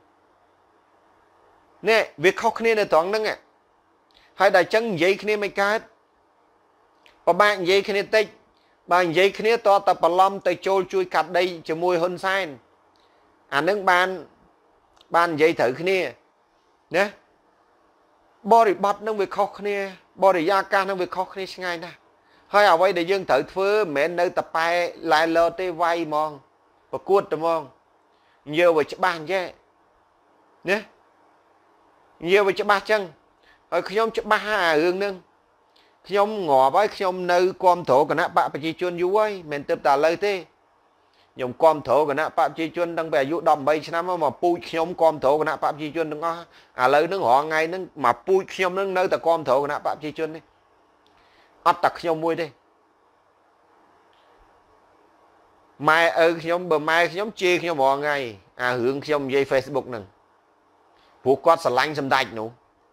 នេះវាខុសគ្នានៅត្រង់ហ្នឹងហើយដល់អញ្ចឹងនិយាយគ្នាមិនកើតពិបាកនិយាយគ្នាតិចបើនិយាយគ្នាតតែបន្លំទៅចូលជួយកាត់ដីជាមួយហ៊ុនសែនអានឹងបាននិយាយត្រូវគ្នាណាបរិបត្តិនឹងវាខុសគ្នាបរិយាកាសនឹងវាខុសគ្នាឆ្ងាយណាស់ហើយអ្វីដែលយើងត្រូវធ្វើមិនមែននៅតែប៉ែឡែលទេវាយហ្មងប្រកួតតែហ្មងនិយាយឲ្យច្បាស់អញ្ចឹងណានិយាយឲ្យច្បាស់ចឹងហើយខ្ញុំច្បាស់អារឿងហ្នឹងខ្ញុំងាប់ហើយខ្ញុំនៅគ្រប់គ្រងគណៈបកប្រជាជនយូរហើយមិនទៅតែឥឡូវទេខ្ញុំគ្រប់គ្រងគណៈបកប្រជាជនតាំងពីអាយុ18ឆ្នាំមកពូជខ្ញុំគ្រប់គ្រងគណៈបកប្រជាជនទាំងអស់ឥឡូវហ្នឹងរងថ្ងៃហ្នឹងមកពូជខ្ញុំហ្នឹងនៅតែគ្រប់គ្រងគណៈបកប្រជាជននេះអត់តែខ្ញុំមួយទេម៉ែឪខ្ញុំបើម៉ែខ្ញុំជេរខ្ញុំរងថ្ងៃអារឿងខ្ញុំនិយាយ Facebook ហ្នឹងព្រោះគាត់ស្រឡាញ់សម្ដេចនោះ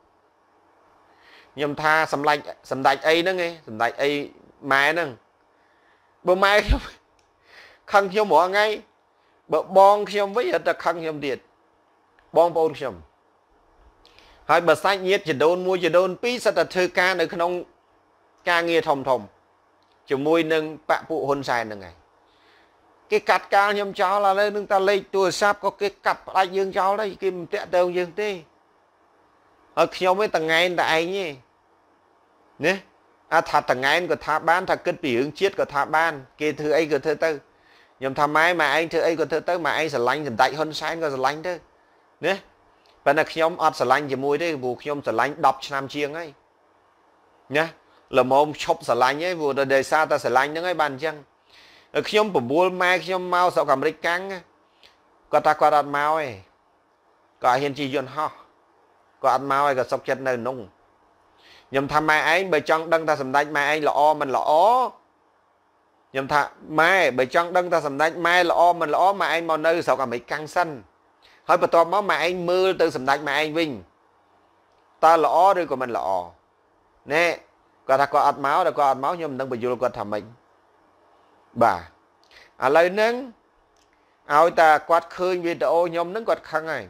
ខ្ញុំថាសម្ដេចអីហ្នឹងឯងសម្ដេចអីម៉ែហ្នឹងបើម៉ែខ្ញុំខឹងខ្ញុំរាល់ថ្ងៃបើបងខ្ញុំវិញអត់តែខឹងខ្ញុំទៀតបងប្អូនខ្ញុំហើយបើសាច់ញាតិចដូនមួយចដូនពីរសិតតែធ្វើការនៅក្នុងការងារធំជាមួយនឹងបពពួកហ៊ុនសែនហ្នឹងឯងគេកាត់កាលខ្ញុំចោលឥឡូវនឹងតែលេខទូរស័ព្ទក៏គេកាត់ផ្ដាច់យើងចោលដែរគេមិនតាក់ទងយើងទេហើយខ្ញុំឯងតងែងតែឯងទេណាអាថាតងែងក៏ថាបានថាគិតពីរឿងជាតិក៏ថាបានគេធ្វើអីក៏ធ្វើទៅខ្ញុំថាម៉ែឯងធ្វើអីក៏ធ្វើទៅម៉ែឯងស្រឡាញ់សម្ដេចហ៊ុនសែនក៏ស្រឡាញ់ទៅណាប៉ុន្តែខ្ញុំអត់ស្រឡាញ់ជាមួយទេព្រោះខ្ញុំស្រឡាញ់10ឆ្នាំជាងហើយណាល្មមឈប់ស្រឡាញ់ហើយព្រោះដោយសារតែស្រឡាញ់ហ្នឹងហើយបានអញ្ចឹងខ្ញុំបបួលម៉ែខ្ញុំមកស្រុកអាមេរិកកាំងគាត់ថាគាត់អត់មកទេគាត់ហ៊ានជិះយន្តហោះគាត់អត់មកហើយក៏សុកចិត្តនៅក្នុងខ្ញុំថាម៉ែឯងបើចង់ដឹងថាសម្ដេចម៉ែឯងល្អមិនល្អខ្ញុំថាម៉ែបើចង់ដឹងថាសម្ដេចម៉ែល្អមិនល្អម៉ែឯងមកនៅស្រុកអាមេរិកកាំងសិនហើយបន្ទាប់មកម៉ែឯងមើលទៅសម្ដេចម៉ែឯងវិញតើល្អឬក៏មិនល្អណែគាត់ថាគាត់អត់មកដល់គាត់អត់មកខ្ញុំមិនដឹងបញ្យល់គាត់ថាម៉េចបាទឥឡូវហ្នឹងឲ្យតែគាត់ឃើញវីដេអូខ្ញុំហ្នឹងគាត់ខឹងហើយ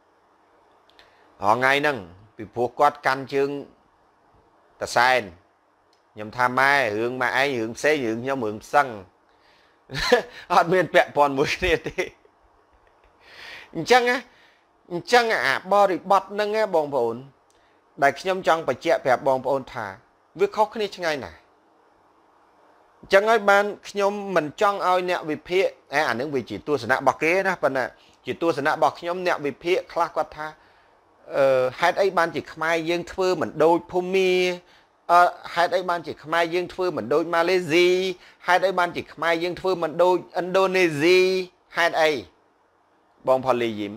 ថ្ងៃហ្នឹងពីព្រោះគាត់កាន់ជើងតសែនខ្ញុំថាម៉ែរឿងម៉ែឯងរឿងផ្សេងរឿងខ្ញុំរឿងផ្សឹងអត់មានពាក់ព័ន្ធមួយគ្នាទេអញ្ចឹងអាបរិបត្តិហ្នឹងបងប្អូនដែលខ្ញុំចង់បញ្ជាក់ប្រាប់បងប្អូនថាវាខុសគ្នាឆ្ងាយណាស់អញ្ចឹងហើយបានខ្ញុំមិនចង់ឲ្យអ្នកវិភាគអានឹងវាជាទស្សនៈរបស់គេណាប៉ុន្តែជាទស្សនៈរបស់ខ្ញុំអ្នកវិភាគខ្លះគាត់ថាហេតុអីបានជាខ្មែរយើងធ្វើមិនដូចភូមាហេតុអីបានជាខ្មែរយើងធ្វើមិនដូចម៉ាឡេស៊ីហេតុអីបានជាខ្មែរយើងធ្វើមិនដូចឥណ្ឌូនេស៊ីហេតុអីបងផូលីយីម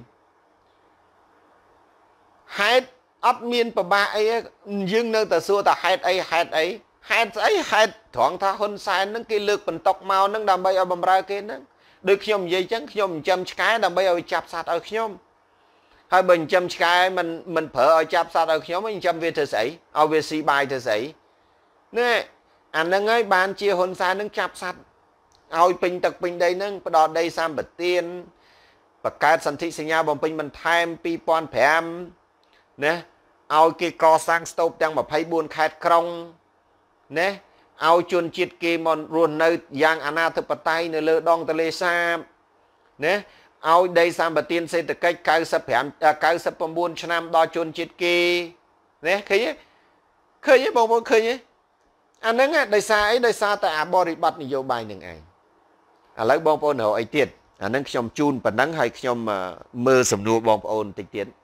ហេតុអត់មានប្របាកអីយើងនៅតែសួរថាហេតុអីហេតុស្អីហេតុត្រង់ថាហ៊ុនសែនហ្នឹងគេលើកបន្តុកមកហ្នឹងដើម្បីឲ្យបំរើគេហ្នឹងដូចខ្ញុំនិយាយអញ្ចឹងខ្ញុំចិញ្ចឹមឆ្កែដើម្បីឲ្យចាប់សត្វឲ្យខ្ញុំហើយបើចិញ្ចឹមឆ្កែមិនប្រើឲ្យចាប់សត្វឲ្យខ្ញុំចិញ្ចឹមវាធ្វើស្អីឲ្យវាស៊ីបាយធ្វើស្អីនេះអាហ្នឹងហើយបានជាហ៊ុនសែនហ្នឹងចាប់សត្វឲ្យពេញទឹកពេញដីហ្នឹងផ្ដល់ដីសម្បទានបង្កើតសន្ធិសញ្ញាបំពេញបន្ថែម2005ណាឲ្យគេកសាងស្ទូបទាំង24ខេត្តក្រុងណាឲ្យជនជាតិគេមករស់នៅយ៉ាងអនាធិបតេយ្យនៅលើដងទន្លេសាបណាឲ្យដីសម្បទានសេដ្ឋកិច្ច99ឆ្នាំដល់ជនជាតិគេណាឃើញទេបងប្អូនឃើញទេអាហ្នឹងដោយសារអីដោយសារតែអាបរិបត្តិនយោបាយនឹងឯងឥឡូវបងប្អូនរកអីទៀតអាហ្នឹងខ្ញុំជូនប៉ុណ្ណឹងហើយខ្ញុំមើលសំណួរបងប្អូនតិចទៀត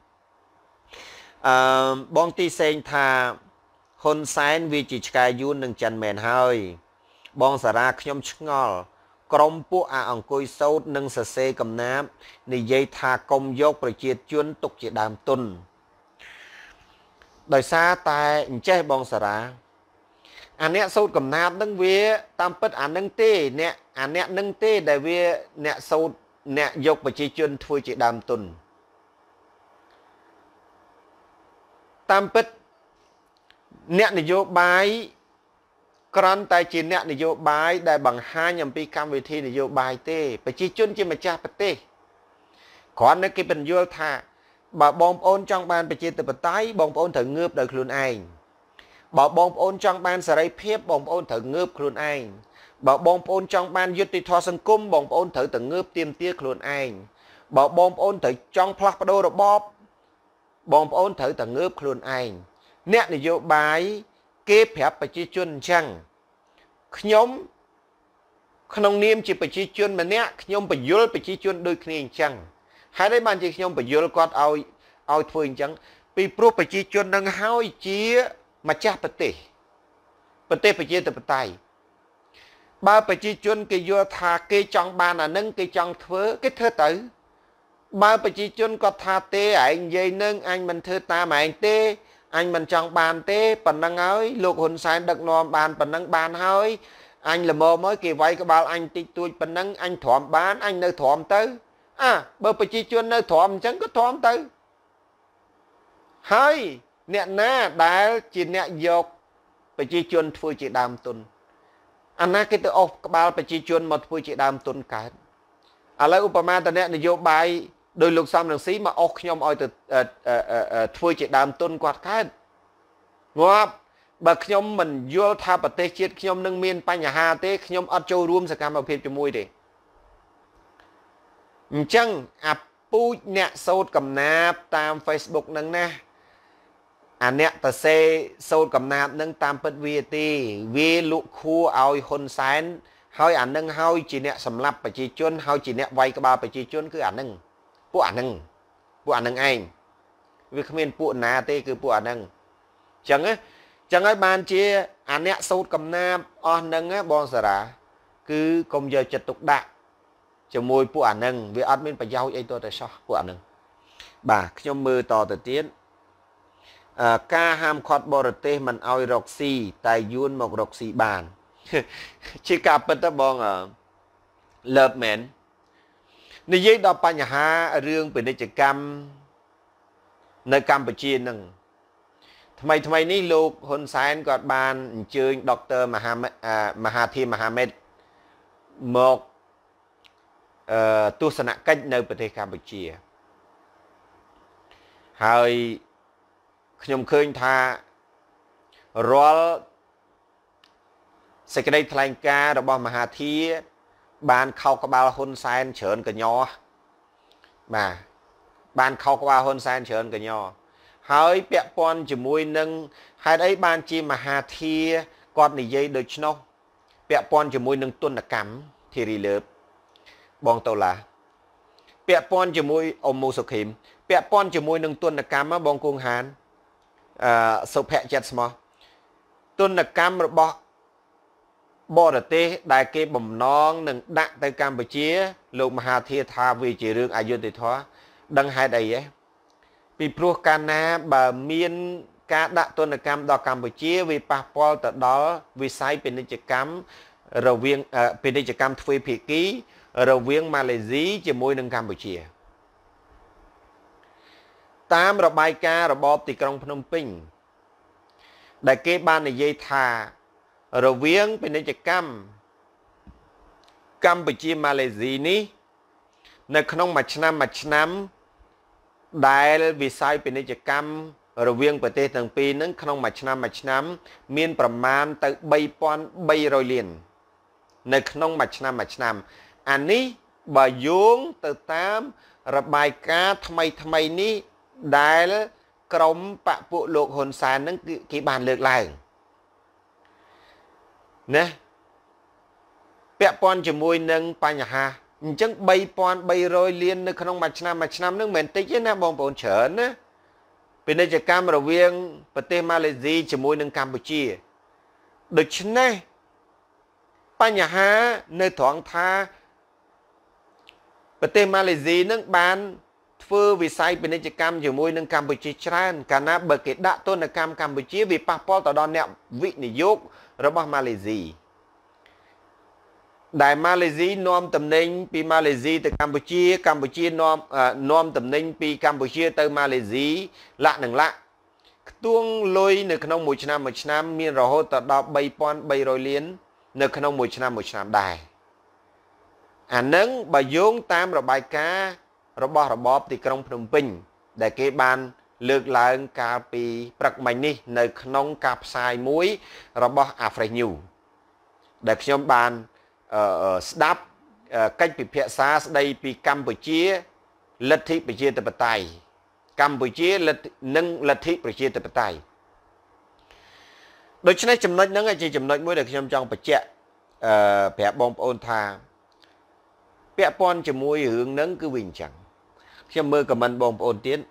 បងទីសេងថាហ៊ុនសែនវាជាឆ្កែយួននឹងចិនមែនហើយបងសារ៉ាខ្ញុំឆ្ងល់ក្រុមពួកអង្គុយសោតនិងសរសេរកំណាព្យនិយាយថាកុំយកប្រជាជនទុកជាដើមទុនដោយសារតែអញ្ចេះបងសារាអាអ្នកសូត្រកំណាព្យនឹងវាតាមពិតអានឹងទេអ្នកអាអ្នកនឹងទេដែលវាអ្នកសូត្រអ្នកយកប្រជាជនធ្វើជាដើមទុនតាមពិតអ្នកនយោបាយគ្រាន់តែជាអ្នកនយោបាយដែលបង្ហាញអំពីកម្មវិធីនយោបាយទេប្រជាជនជាម្ចាស់ប្រទេសគ្រាន់តែគេបញ្យល់ថាបើបងប្អូនចង់បានប្រជាធិបតេយ្យបងប្អូនត្រូវងើបដោយខ្លួនឯងបើបងប្អូនចង់បានសេរីភាពបងប្អូនត្រូវងើបខ្លួនឯងបើបងប្អូនចង់បានយុត្តិធម៌សង្គមបងប្អូនត្រូវតែងើបទាមទារខ្លួនឯងបើបងប្អូនត្រូវចង់ផ្លាស់ប្ដូររបបបងប្អូនត្រូវតែងើបខ្លួនឯងអ្នកនយោបាយគេប្រាប់ប្រជាជនអញ្ចឹងខ្ញុំក្នុងនាមជាប្រជាជនម្នាក់ខ្ញុំបញ្យល់ប្រជាជនដូចគ្នាអញ្ចឹងហើយនេះបានជាខ្ញុំបញ្យល់គាត់ឲ្យធ្វើអញ្ចឹងពីព្រោះប្រជាជននឹងហើយជាម្ចាស់ប្រទេសប្រជាធិបតេយ្យបើប្រជាជនគេយល់ថាគេចង់បានអានឹងគេចង់ធ្វើគេធ្វើទៅបើប្រជាជនគាត់ថាទេឯងនិយាយនឹងអញមិនធ្វើតាមឯងទេអញមិនចង់បានទេប៉ុណ្ណឹងហើយលោកហ៊ុនសែនដឹកនាំបានប៉ុណ្ណឹងបានហើយអញល្មមហើយគេវាយក្បាលអញតិចតួចប៉ុណ្ណឹងអញទ្រាំបានអញនៅទ្រាំទៅបើប្រជាជននៅទ្រាំអញ្ចឹងក៏ទ្រាំទៅហើយអ្នកណាដែលជាអ្នកយកប្រជាជនធ្វើជាដើមទុនអាណាគេទៅអស់ក្បាលប្រជាជនមកធ្វើជាដើមទុនកើតឥឡូវឧបមាតអ្នកនយោបាយដោយលោកសំរងស៊ីមកអស់ខ្ញុំឲ្យទៅធ្វើជាដើមទុនគាត់កើតងាប់បើខ្ញុំមិនយល់ថាប្រទេសជាតិខ្ញុំនឹងមានបញ្ហាទេខ្ញុំអត់ចូលរួមសកម្មភាពជាមួយទេអញ្ចឹងអាពូជអ្នកសូត្រកំណាព្យតាម Facebook នឹងណាអាអ្នកតសេសូត្រកំណាព្យនឹងតាមពិតវាទេវាលក់ខួរឲ្យហ៊ុនសែនហើយអានឹងហើយជាអ្នកសម្លាប់ប្រជាជនហើយជាអ្នកវាយក្បាលប្រជាជនគឺអានឹងពួកអានឹងឯងវាគ្មានពួកណាទេគឺពួកអានឹងអញ្ចឹងហើយបានជាអាអ្នកសូត្រកំណាព្យអស់នឹងបងសារាគឺកុំយកចិត្តទុកដាក់ជាមួយពួកអានឹងវាអត់មានប្រយោជន៍អីទៅតែសោះពួកអានឹងបាទខ្ញុំមើលតទៅទៀតការហាមឃាត់បរទេសមិនឲ្យរកស៊ីតែយួនមករកស៊ីបានជាការពិតទៅបងលើបមែននិយាយដល់បញ្ហារឿងពាណិជ្ជកម្មនៅកម្ពុជានឹងថ្មីនេះលោកហ៊ុនសែនគាត់បានអញ្ជើញដុកទ័រមហាធីមហាមេតមកទស្សនកិច្ចនៅប្រទេសកម្ពុជាហើយខ្ញុំឃើញថារាល់សេចក្តីថ្លែងការណ៍របស់មហាធីបានខោក្បាលហ៊ុនសែនច្រើនកញ្ញោបាទបានខោក្បាលហ៊ុនសែនច្រើនកញ្ញោហើយពាក់ព័ន្ធជាមួយនឹងហេតុអីបានជាមហាធីគាត់និយាយដូច្នោះពាក់ព័ន្ធជាមួយនឹងទុនកម្មធីរីលើបបងតូឡាពាក់ព័ន្ធជាមួយអ៊ំមូសុខីមពាក់ព័ន្ធជាមួយនឹងទុនកម្មបងគង់ហានសុភ័ក្រចិត្តស្មោះទុនកម្មរបស់បរទេសដែលគេបំណងនឹងដាក់ទៅកម្ពុជាលោកមហាធីថាវាជារឿងអយុត្តិធម៌ដឹងហេតុអីហ៎ពីព្រោះកាលណាបើមានការដាក់ទុនកម្មដល់កម្ពុជាវាប៉ះពាល់ទៅដល់វិស័យពាណិជ្ជកម្មរវាងពាណិជ្ជកម្មទ្វេភាគីរវាងម៉ាឡេស៊ីជាមួយនឹងកម្ពុជាតាមរបាយការណ៍របបទីក្រុងភ្នំពេញដែលគេបាននិយាយថារវាងពាណិជ្ជកម្មកម្ពុជាម៉ាឡេស៊ីនេះនៅក្នុងមួយឆ្នាំដែលវិស័យពាណិជ្ជកម្មរវាងប្រទេសទាំងពីរហ្នឹងក្នុងមួយឆ្នាំមានប្រមាណទៅ3300លាននៅក្នុងមួយឆ្នាំអានេះបើយោងទៅតាមរបាយការណ៍ថ្មីនេះដែលក្រុមបកពួកលោកហ៊ុនសែនហ្នឹងគេបានលើកឡើងណាពាក់ព័ន្ធជាមួយនឹងបញ្ហាអញ្ចឹង3300លាននៅក្នុងមួយឆ្នាំហ្នឹងមិនតិចទេណាបងប្អូនច្រើនណាពាណិជ្ជកម្មរវាងប្រទេសម៉ាឡេស៊ីជាមួយនឹងកម្ពុជាដូច្នេះបញ្ហានៅត្រង់ថាប្រទេសម៉ាឡេស៊ីនឹងបានធ្ធ្វើវិស័យពាណិជ្ជកម្មជាមួយនឹងកម្ពុជាច្រើនកាលណាបើគេដាក់ទណ្ឌកម្មកម្ពុជាវាប៉ះពាល់ទៅដល់អ្នកវិនិយោគរបស់ម៉ាឡេស៊ីដែលម៉ាឡេស៊ីនាំតំណែងពីម៉ាឡេស៊ីទៅកម្ពុជាកម្ពុជានាំតំណែងពីកម្ពុជាទៅម៉ាឡេស៊ីលាក់នឹងលាក់ខ្ទួងលុយនៅក្នុងមួយឆ្នាំមានរហូតដល់3300លាននៅក្នុងមួយឆ្នាំដែរអានឹងបើយោងតាមរបាយការណ៍របស់របបទីក្រុងភ្នំពេញដែលគេបានលើកឡើងកាលពីព្រឹកមិញនេះនៅក្នុងការផ្សាយមួយរបស់ Afresh News ដែលខ្ញុំបានស្ដាប់កិច្ចពិភាក្សាស្ដីពីកម្ពុជាលទ្ធិប្រជាធិបតេយ្យកម្ពុជានិងលទ្ធិប្រជាធិបតេយ្យដូច្នេះចំណុចហ្នឹងជាចំណុចមួយដែលខ្ញុំចង់បញ្ជាក់ប្រាប់បងប្អូនថាពាក់ព័ន្ធជាមួយរឿងហ្នឹងគឺវាអញ្ចឹងខ្ញុំមើលខមមិនបងប្អូនទៀត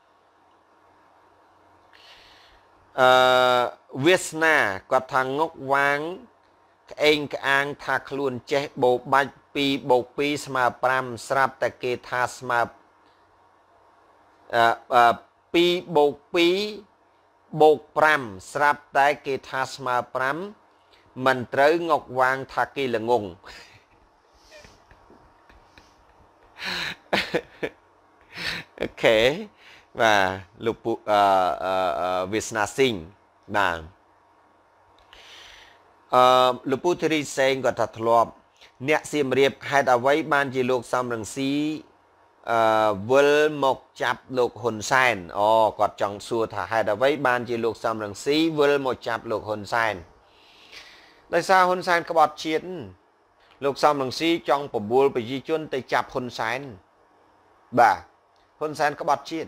វាសនាគាត់ថាងុកវាងក្អេងក្អាងថាខ្លួនចេះបោបាច់2 + 2 = 5ស្រាប់តែគេថាស្មើ2 + 2 + 5ស្រាប់តែគេថាស្មើ5មិនត្រូវងុកវាងថាគេល្ងងអូខេបាទលោកពូវាសនាស៊ីងបាទលោកពូធីរីសេងគាត់ថាធ្លាប់អ្នកសៀមរាបហេតុអ្វីបានជាលោកសំរងស៊ីវិលមកចាប់លោកហ៊ុនសែនគាត់ចង់សួរថាហេតុអ្វីបានជាលោកសំរងស៊ីវិលមកចាប់លោកហ៊ុនសែនដោយសារហ៊ុនសែនក្បត់ជាតិលោកសំរងស៊ីចង់បបួលប្រជាជនទៅចាប់ហ៊ុនសែនបាទហ៊ុនសែនក្បត់ជាតិ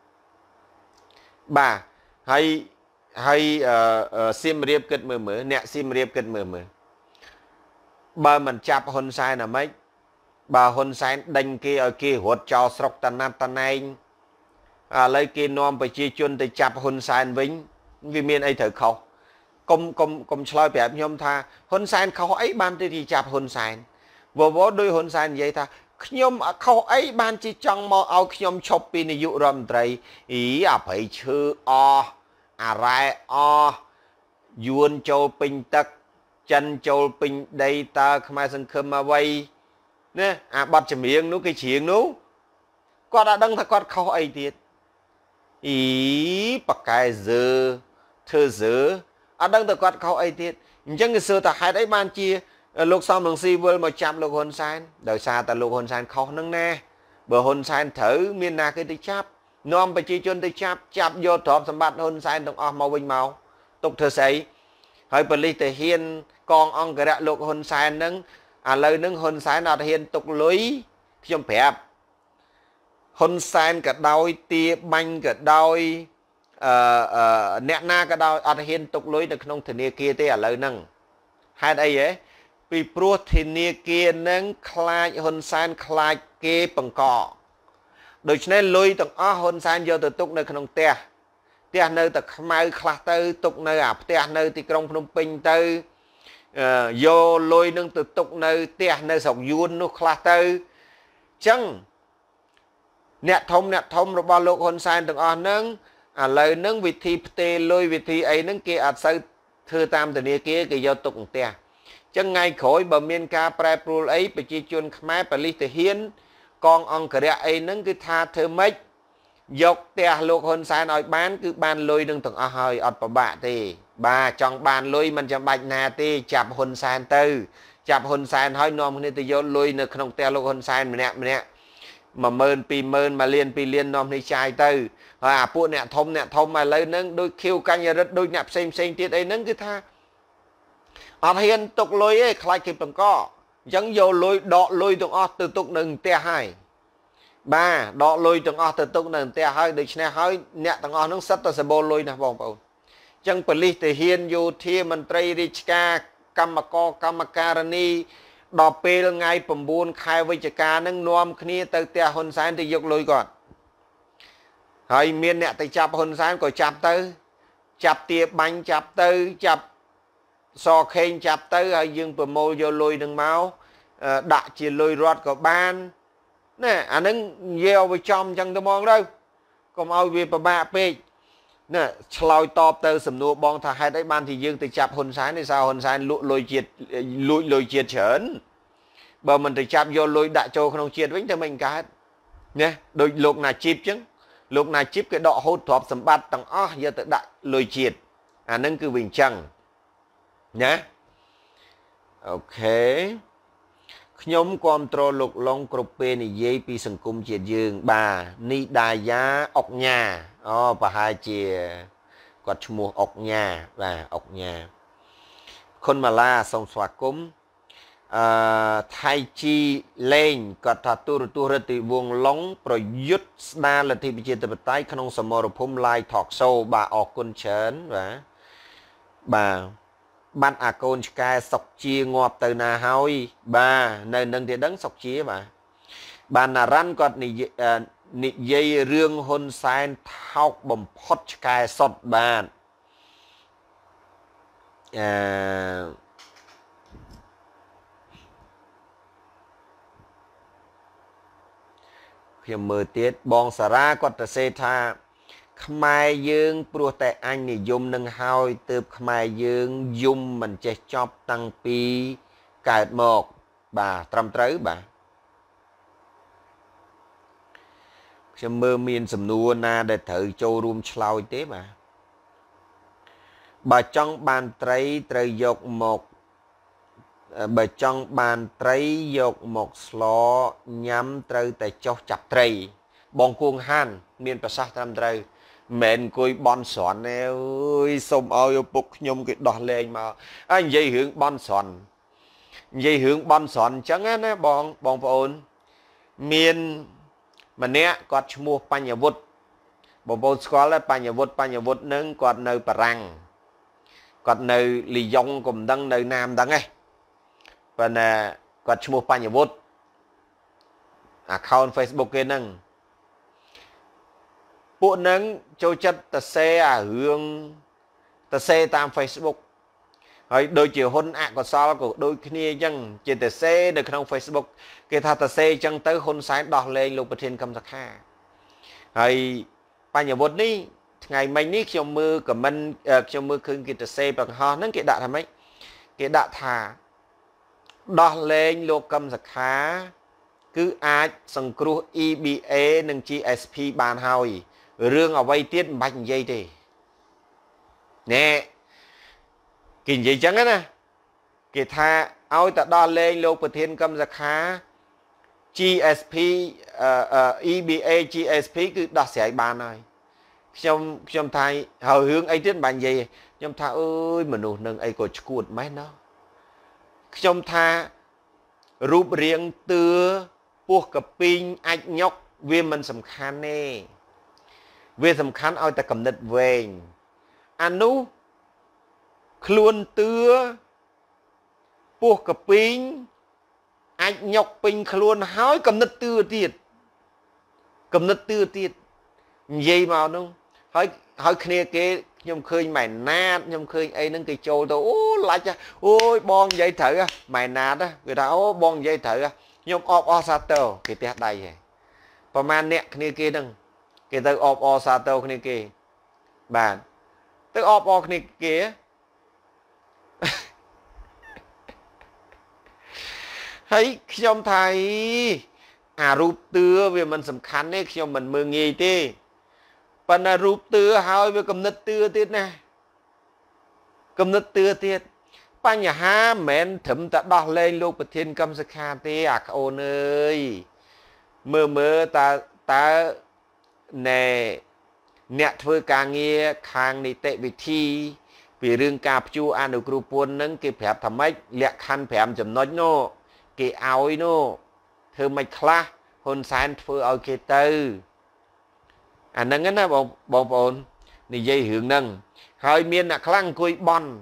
បាទហើយសៀមរាបគិតមើលអ្នកសៀមរាបគិតមើលបើមិនចាប់ហ៊ុនសែនអាម៉េចបើហ៊ុនសែនដេញគេឲ្យគេរត់ចោលស្រុកតណាត់តណែងឥឡូវគេនាំប្រជាជនទៅចាប់ហ៊ុនសែនវិញវាមានអីត្រូវខុសកុំឆ្លើយប្រាប់ខ្ញុំថាហ៊ុនសែនខុសអីបានទៅទីចាប់ហ៊ុនសែនវវដោយហ៊ុនសែននិយាយថាខ្ញុំខុសអីបានជាចង់មកឲ្យខ្ញុំឈប់ពីនាយករដ្ឋមន្ត្រីអភ័យឈើអស់អារ៉ែអស់យួនចូលពេញទឹកចិនចូលពេញដីតើខ្មែរសង្ឃឹមអ្វីណាអាប័ណ្ណចម្រៀងនោះគេច្រៀងនោះគាត់អត់ដឹងថាគាត់ខុសអីទៀតប៉កែဇើធ្វើဇើអត់ដឹងថាគាត់ខុសអីទៀតអញ្ចឹងគេសួរថាហេតុអីបានជាលោកសំរងស៊ីវិលមកចាប់លោកហ៊ុនសែនដោយសារតែលោកហ៊ុនសែនខុសនឹងណាបើហ៊ុនសែនត្រូវមានណាគេទៅចាប់នាំប្រជាជនទៅចាប់យកទ្រព្យសម្បត្តិហ៊ុនសែនទាំងអស់មកវិញមកទុកធ្វើស្អីហើយប៉ូលីសទៅហ៊ានកងអង្គរៈលោកហ៊ុនសែនហ្នឹងឥឡូវហ្នឹងហ៊ុនសែនអត់ហ៊ានទុកលុយខ្ញុំប្រាប់ហ៊ុនសែនក៏ដោយទាបាញ់ក៏ដោយអ្នកណាក៏ដោយអត់ហ៊ានទុកលុយនៅក្នុងធនាគារទេឥឡូវហ្នឹងហេតុអីហ៎ពីព្រោះធនាគារហ្នឹងខ្លាចហ៊ុនសែនខ្លាចគេបង្កដូច្នេះលុយទាំងអស់ហ៊ុនសែនយកទៅទុកនៅក្នុងផ្ទះនៅតែខ្មៅខ្លះទៅទុកនៅអាផ្ទះនៅទីក្រុងភ្នំពេញទៅយកលុយនឹងទៅទុកនៅផ្ទះនៅស្រុកយួននោះខ្លះទៅអញ្ចឹងអ្នកធំរបស់លោកហ៊ុនសែនទាំងអស់ហ្នឹងឥឡូវហ្នឹងវិធីផ្ទេរលុយវិធីអីហ្នឹងគេអត់សូវធ្វើតាមធនាគារគេយកទុកផ្ទះអញ្ចឹងថ្ងៃក្រោយបើមានការប្រែប្រួលអីប្រជាជនខ្មែរបលិសទាហានកងអង្គរៈអីហ្នឹងគឺថាធ្វើម៉េចយកផ្ទះលោកហ៊ុនសែនឲ្យបានគឺបានលុយនឹងទាំងអស់ហើយអត់ពិបាកទេបាទចង់បានលុយមិនចាំបាច់ណាទេចាប់ហ៊ុនសែនទៅចាប់ហ៊ុនសែនហើយនាំគ្នាទៅយកលុយនៅក្នុងផ្ទះលោកហ៊ុនសែនម្នាក់10000 20000 1លាន2លាននាំគ្នាចាយទៅហើយអាពួកអ្នកធំឥឡូវហ្នឹងដូចខៀវកញ្ញរិទ្ធដូចអ្នកផ្សេងទៀតអីហ្នឹងគឺថាអត់ហ៊ានទុកលុយទេខ្លាចគេបង្កអញ្ចឹងយកលុយដកលុយទាំងអស់ទៅទុកនៅផ្ទះហើយបាទដកលុយទាំងអស់ទៅទុកនៅផ្ទះហើយដូច្នេះហើយអ្នកទាំងអស់ហ្នឹងសិតតែសម្បូរលុយណាស់បងប្អូនអញ្ចឹងប៉ូលីសទាហានយោធាមន្ត្រីរាជការកម្មការនីដល់ពេលថ្ងៃ9ខែវិច្ឆិកាហ្នឹងនាំគ្នាទៅផ្ទះហ៊ុនសែនទៅយកលុយគាត់ហើយមានអ្នកទៅចាប់ហ៊ុនសែនក៏ចាប់ទៅចាប់ទាបាញ់ចាប់ទៅចាប់សខេងចាប់ទៅហើយយើងប្រមូលយកលុយនឹងមកដាក់ជាលុយរដ្ឋក៏បាន nè anh nâng gieo với trong chẳng tôi mong đâu còn ao về bà bạ bê nè lòi tọp tơ sầm nua bong thà hai đấy ban thì dương từ chạp hôn sáng thì sao hôn sáng lùi chiệt chởn bờ mình từ chạp vô lùi đại châu không chiệt với mình cả nè đôi lục là chip chứ lục là chip cái đọ hốt thọp sầm bát tầng giờ tự đại lùi chiệt nâng cứ bình chẳng nhé ok nhóm control lục long cropê này dây pi sừng cung chiệt dương bà ni đài giá ọc nhà bà hai chìa quạt mùa ọc nhà và ọc nhà con mà la song xoa cúng thay chi lên quạt thà tu ra từ vùng lóng rồi dứt đa là thì bị chia từ tay không sờ mò rồi phun lai thọt sâu bà ọc con chén và bà ban con sky sọc chia ngọt từ nà hoi bà nên nâng thì đấng sọc chia bà nà rắn quạt nị dây rương hôn sáng thao bầm phốt sky sọt bà khi mơ tiết bong xà ra quạt tà xê tha khmai dương pruh tại anh thì dùng nâng hoi từ khmai dương dùng mình chế chóp tăng pi cài một bà trăm trứ bà khi mơ miên sầm nua na để thử châu rùm chlau tế bà trong bàn trấy trời dọc một bà trong bàn trấy dọc một sló nhắm trời tại cho chặt trầy bong cuồng han miên bà sát trăm trứ mẹn cùi bon xoắn ơi xông ơi bục nhung cái đỏ lên mà anh dây hướng bon xoắn chẳng á bong ôn miền mà nè quạt mua pan nhà vụt bong squall là pan nhà vụt nâng quạt nơi parang quạt nơi lì dông cùng đăng nơi nam đăng ấy và nè quạt mua pan nhà vụt account Facebook kia nâng bộ nâng cho chất ta xe hướng ta xe tam Facebook rồi đôi chiều hôn còn sao của đôi kia chân chỉ ta xe được trong Facebook cái ta xe chân tới hôn sáng đỏ lên lục bật thiên cầm giặc ha rồi ba nhà vốn đi ngày mình ní trong mưa của mình trong mưa khưng cái ta xe bằng ho nâng cái đạ thà mấy cái đạ thà đỏ lên lục cầm giặc ha cứ ai sừng cru EBA nâng GSP bàn hoi rương ở vay tiết bạch dây thì nè kinh gì chẳng á nè kì tha ôi ta đo lên lô bờ thiên cầm giặc khá GSP EBA GSP cứ đo xẻ bàn rồi trong thay hầu hướng ấy tiết bạch dây trong tha ơi mà nụ nâng ấy có chuột mấy nó trong tha rụp riêng tưa buộc cặp pin anh nhóc viên mình sầm khăn nè về sầm khăn ao ta cầm nứt về anh nu luôn tưa buộc cặp pin anh nhọc pin luôn hói cầm nứt tưa tiệt gì mà nó hói kia cái nhom khơi mày nát nhom khơi ấy nâng cái trâu tôi lại cha ôi bon dây thử mày nát á người ta bon dây thử nhom off sa tơ cái tét đây vậyประมาณเนี้ยkia nâng cái tới ọp sa tơ kia bạn tới ọp kia thấy trong thầy rụp tưa vì mình sầm khăn ấy khi mình mừng gì thế phần rụp tưa hỏi về cầm nứt tưa tiết nè cầm nứt tưa tiết ba nhà ha mẹn thấm ta đo lên lúc bật thiên cầm sắc kha tê ôn ơi mơ ta nè nẹt với ca nghe khang này tệ bị thi vì rương cạp chu ăn được group quân nâng cái phép thầm ấy lẹ khăn phép chấm nói nô cái áo ấy nô thơ mạch khla hôn sáng phơi ở cái tư nâng á bong bồn này dây hướng nâng hơi miên là khlang cùi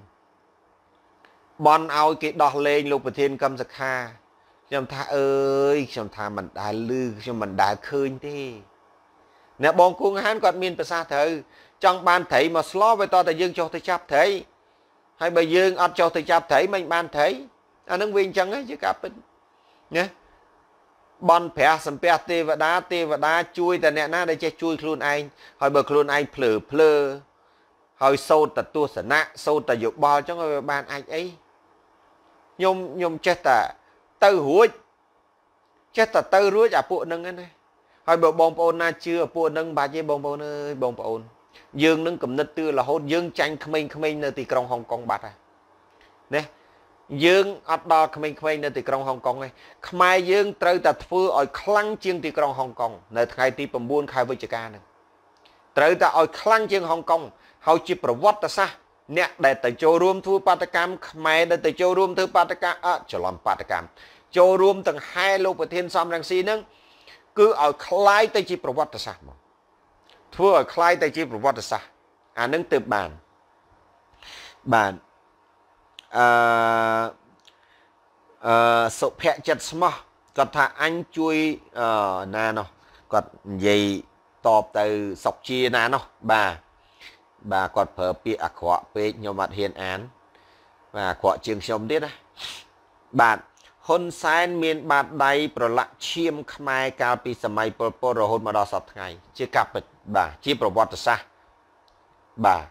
bon áo cái đỏ lên lúc bật thiên cầm sắc kha trong tha ơi trong tha mình đã lư trong mình đã khơi thế nè bong cuồng hán quạt miên xa thử trong ban thấy mà slot với to tại dương cho tôi chắp thấy hay bây dương ăn cho tôi chắp thấy mình ban thấy nâng viên chẳng ấy chứ cả bên nhé បនព្រះសំពះទេវតាជួយតែអ្នកណាដែលចេះជួយខ្លួនឯងហើយបើខ្លួនឯងភ្លើហើយសូត្រទស្សនៈសូត្រយោបល់ចឹងឲ្យបានអាចអីខ្ញុំចេះតែទៅរួចចេះតែទៅរួចអាពួកហ្នឹងណាហើយបើបងប្អូនណាជឿអាពួកហ្នឹងបាច់ទេបងប្អូនអើយបងប្អូនយើងនឹងកំណត់ទឿរហូតយើងចាញ់ក្មេងៗនៅទីក្រុងហុងកុងបាត់ហើយណាយើងអត់ដល់ក្មេងៗនៅទីក្រុងហុងកុងទេខ្មែរយើងត្រូវតែធ្វើឲ្យខ្លាំងជាងទីក្រុងហុងកុងនៅថ្ងៃទី9ខែវិច្ឆិកាហ្នឹងត្រូវតែឲ្យខ្លាំងជាងហុងកុងហើយជាប្រវត្តិសាស្ត្រអ្នកដែលទៅចូលរួមធ្វើបាតកម្មខ្មែរដែលទៅចូលរួមធ្វើបាតកម្មច្រឡំបាតកម្មចូលរួមទាំងហែលោកប្រធានសំរងស៊ីហ្នឹងគឺឲ្យคล้ายទៅជាប្រវត្តិសាស្ត្រមកធ្វើឲ្យคล้ายទៅជាប្រវត្តិសាស្ត្រអានឹងទើបបានសុភ័ក្រចិត្តស្មោះគាត់ថាអញជួយណានោះគាត់និយាយតបទៅសុកជាណានោះបាទគាត់ប្រើពាក្យអាក្រក់ពេកខ្ញុំអត់ហ៊ានអានបាទអាក្រក់ជាងខ្ញុំទៀតណាបាទហ៊ុនសែនមានបាតដៃប្រឡាក់ឈាមខ្មែរកាលពីសម័យប៉ុលពតរហូតមកដល់សប្តាហ៍ថ្ងៃជាកាប់បាទជាប្រវត្តិសាស្ត្របាទ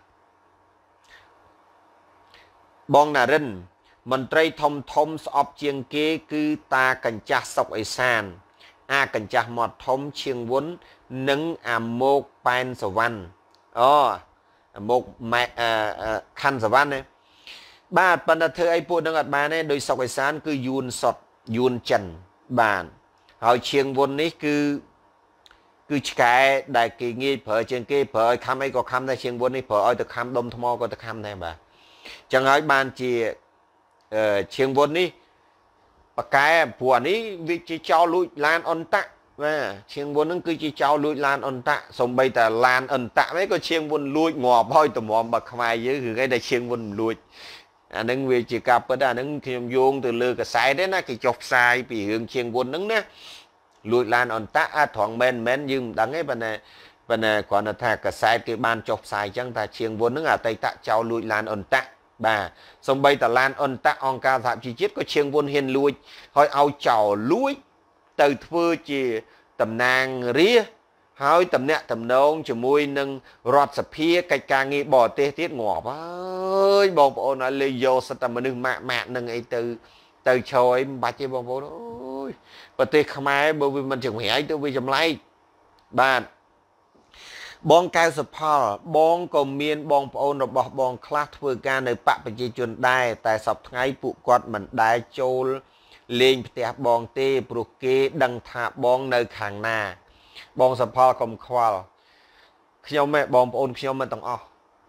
បងណារិនមន្ត្រីធំស្អប់ជាងគេគឺតាកញ្ចាស់សុកអេសានអាកញ្ចាស់មាត់ធំឈៀងវុននិងអាមកប៉ែនសវណ្ណអាមកម៉ែខណ្ឌសវណ្ណណាបាទប៉ុន្តែធ្វើអីពួកនឹងអត់បានទេដោយសុកអេសានគឺយួនសុតយួនចិនបាទហើយឈៀងវុននេះគឺឆ្កែដែលគេងាយប្រើជាងគេប្រើឲ្យខំអីក៏ខំដែរឈៀងវុននេះប្រើឲ្យទៅខំដុំថ្មក៏ទៅខំដែរបាទចឹងហើយបានជាឈៀងវុននេះបកែព្រោះអានេះវាជាចោលលួចឡានអនតាក់បាទឈៀងវុនហ្នឹងគឺជាចោលលួចឡានអនតាក់សំបីតែឡានអនតាក់ហ្នឹងក៏ឈៀងវុនលួចងាប់ហើយតម្រាំបើខ្មែរយើងរឿងអីដែលឈៀងវុនលួចអាហ្នឹងវាជាការពិតអាហ្នឹងខ្ញុំយោងទៅលើកសែតទេណាគេចុះផ្សាយពីរឿងឈៀងវុនហ្នឹងណាលួចឡានអនតាក់ត្រង់មែនយើងមិនដឹងទេប៉ុន្តែគ្រាន់តែថាកសែតគេបានចុះផ្សាយអញ្ចឹងថាឈៀងវុនហ្នឹងអតីតចោលលួចឡានអនតាក់បាទសំបីតឡានអន្តៈអង្គការសហជីវជាតិក៏ឈៀងវុនហ៊ានលួចហើយឲ្យចោលលួចទៅធ្វើជាតំណាងរាស្ត្រហើយតំណាក់តំណងជាមួយនឹងរដ្ឋសភាកិច្ចការងារបរទេសទៀតងាប់ហើយបងប្អូនឲ្យលេយកសិតតែមនុស្សម៉ាក់នឹងអីទៅឈរអីមិនបាច់ទេបងប្អូនអូយប្រទេសខ្មែរបើវាមិនចង្រៃទៅវាចម្លែកបាទបងកៅសុផលបងក៏មានបងប្អូនរបស់បងខ្លះធ្វើការនៅបកប្រជាជនដែរតែសប្តាហ៍ថ្ងៃពួកគាត់មិនដែលចូលលេងផ្ទះបងទេព្រោះគេដឹងថាបងនៅខាងណាបងសុផលកុំខ្វល់ខ្ញុំបងប្អូនខ្ញុំមិនទាំងអស់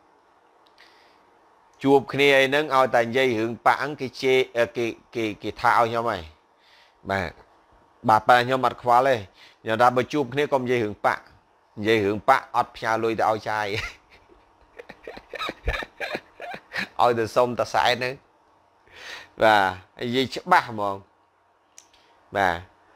ជួបគ្នាអីហ្នឹងឲ្យតែនិយាយរឿងបកហ្នឹងគេជេគេថាឲ្យខ្ញុំហើយបាទប៉ាខ្ញុំអត់ខ្វល់ទេខ្ញុំថាបើជួបគ្នាកុំនិយាយរឿងបកនិយាយរឿងបកអត់ផ្ញើលុយទៅឲ្យចាយឲ្យទៅសុំតសែនហ្នឹងបាទនិយាយច្បាស់ហ្មងបាទ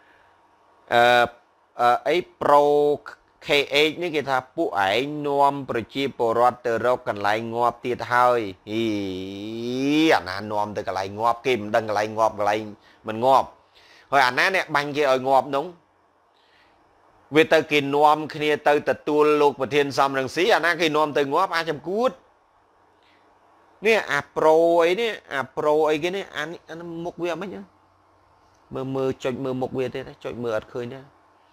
អីប្រូ KH នេះគេថាពួកឯងនាំប្រជាពលរដ្ឋទៅរកកន្លែងងាប់ទៀតហើយអាណានាំទៅកន្លែងងាប់គេមិនដឹងកន្លែងងាប់កន្លែងមិនងាប់ហើយអាណាអ្នកបាញ់គេឲ្យងាប់នោះវាទៅគេនាំគ្នាទៅទទួលលោកប្រធានសំរងស៊ីអាណាគេនាំទៅងាប់អាចចំគួតនេះអាប្រូអីនេះអាប្រូអីគេនេះអាមុខវាអត់មិនមើលចុចមើលមុខវាទេចុចមើលអត់ឃើញទេ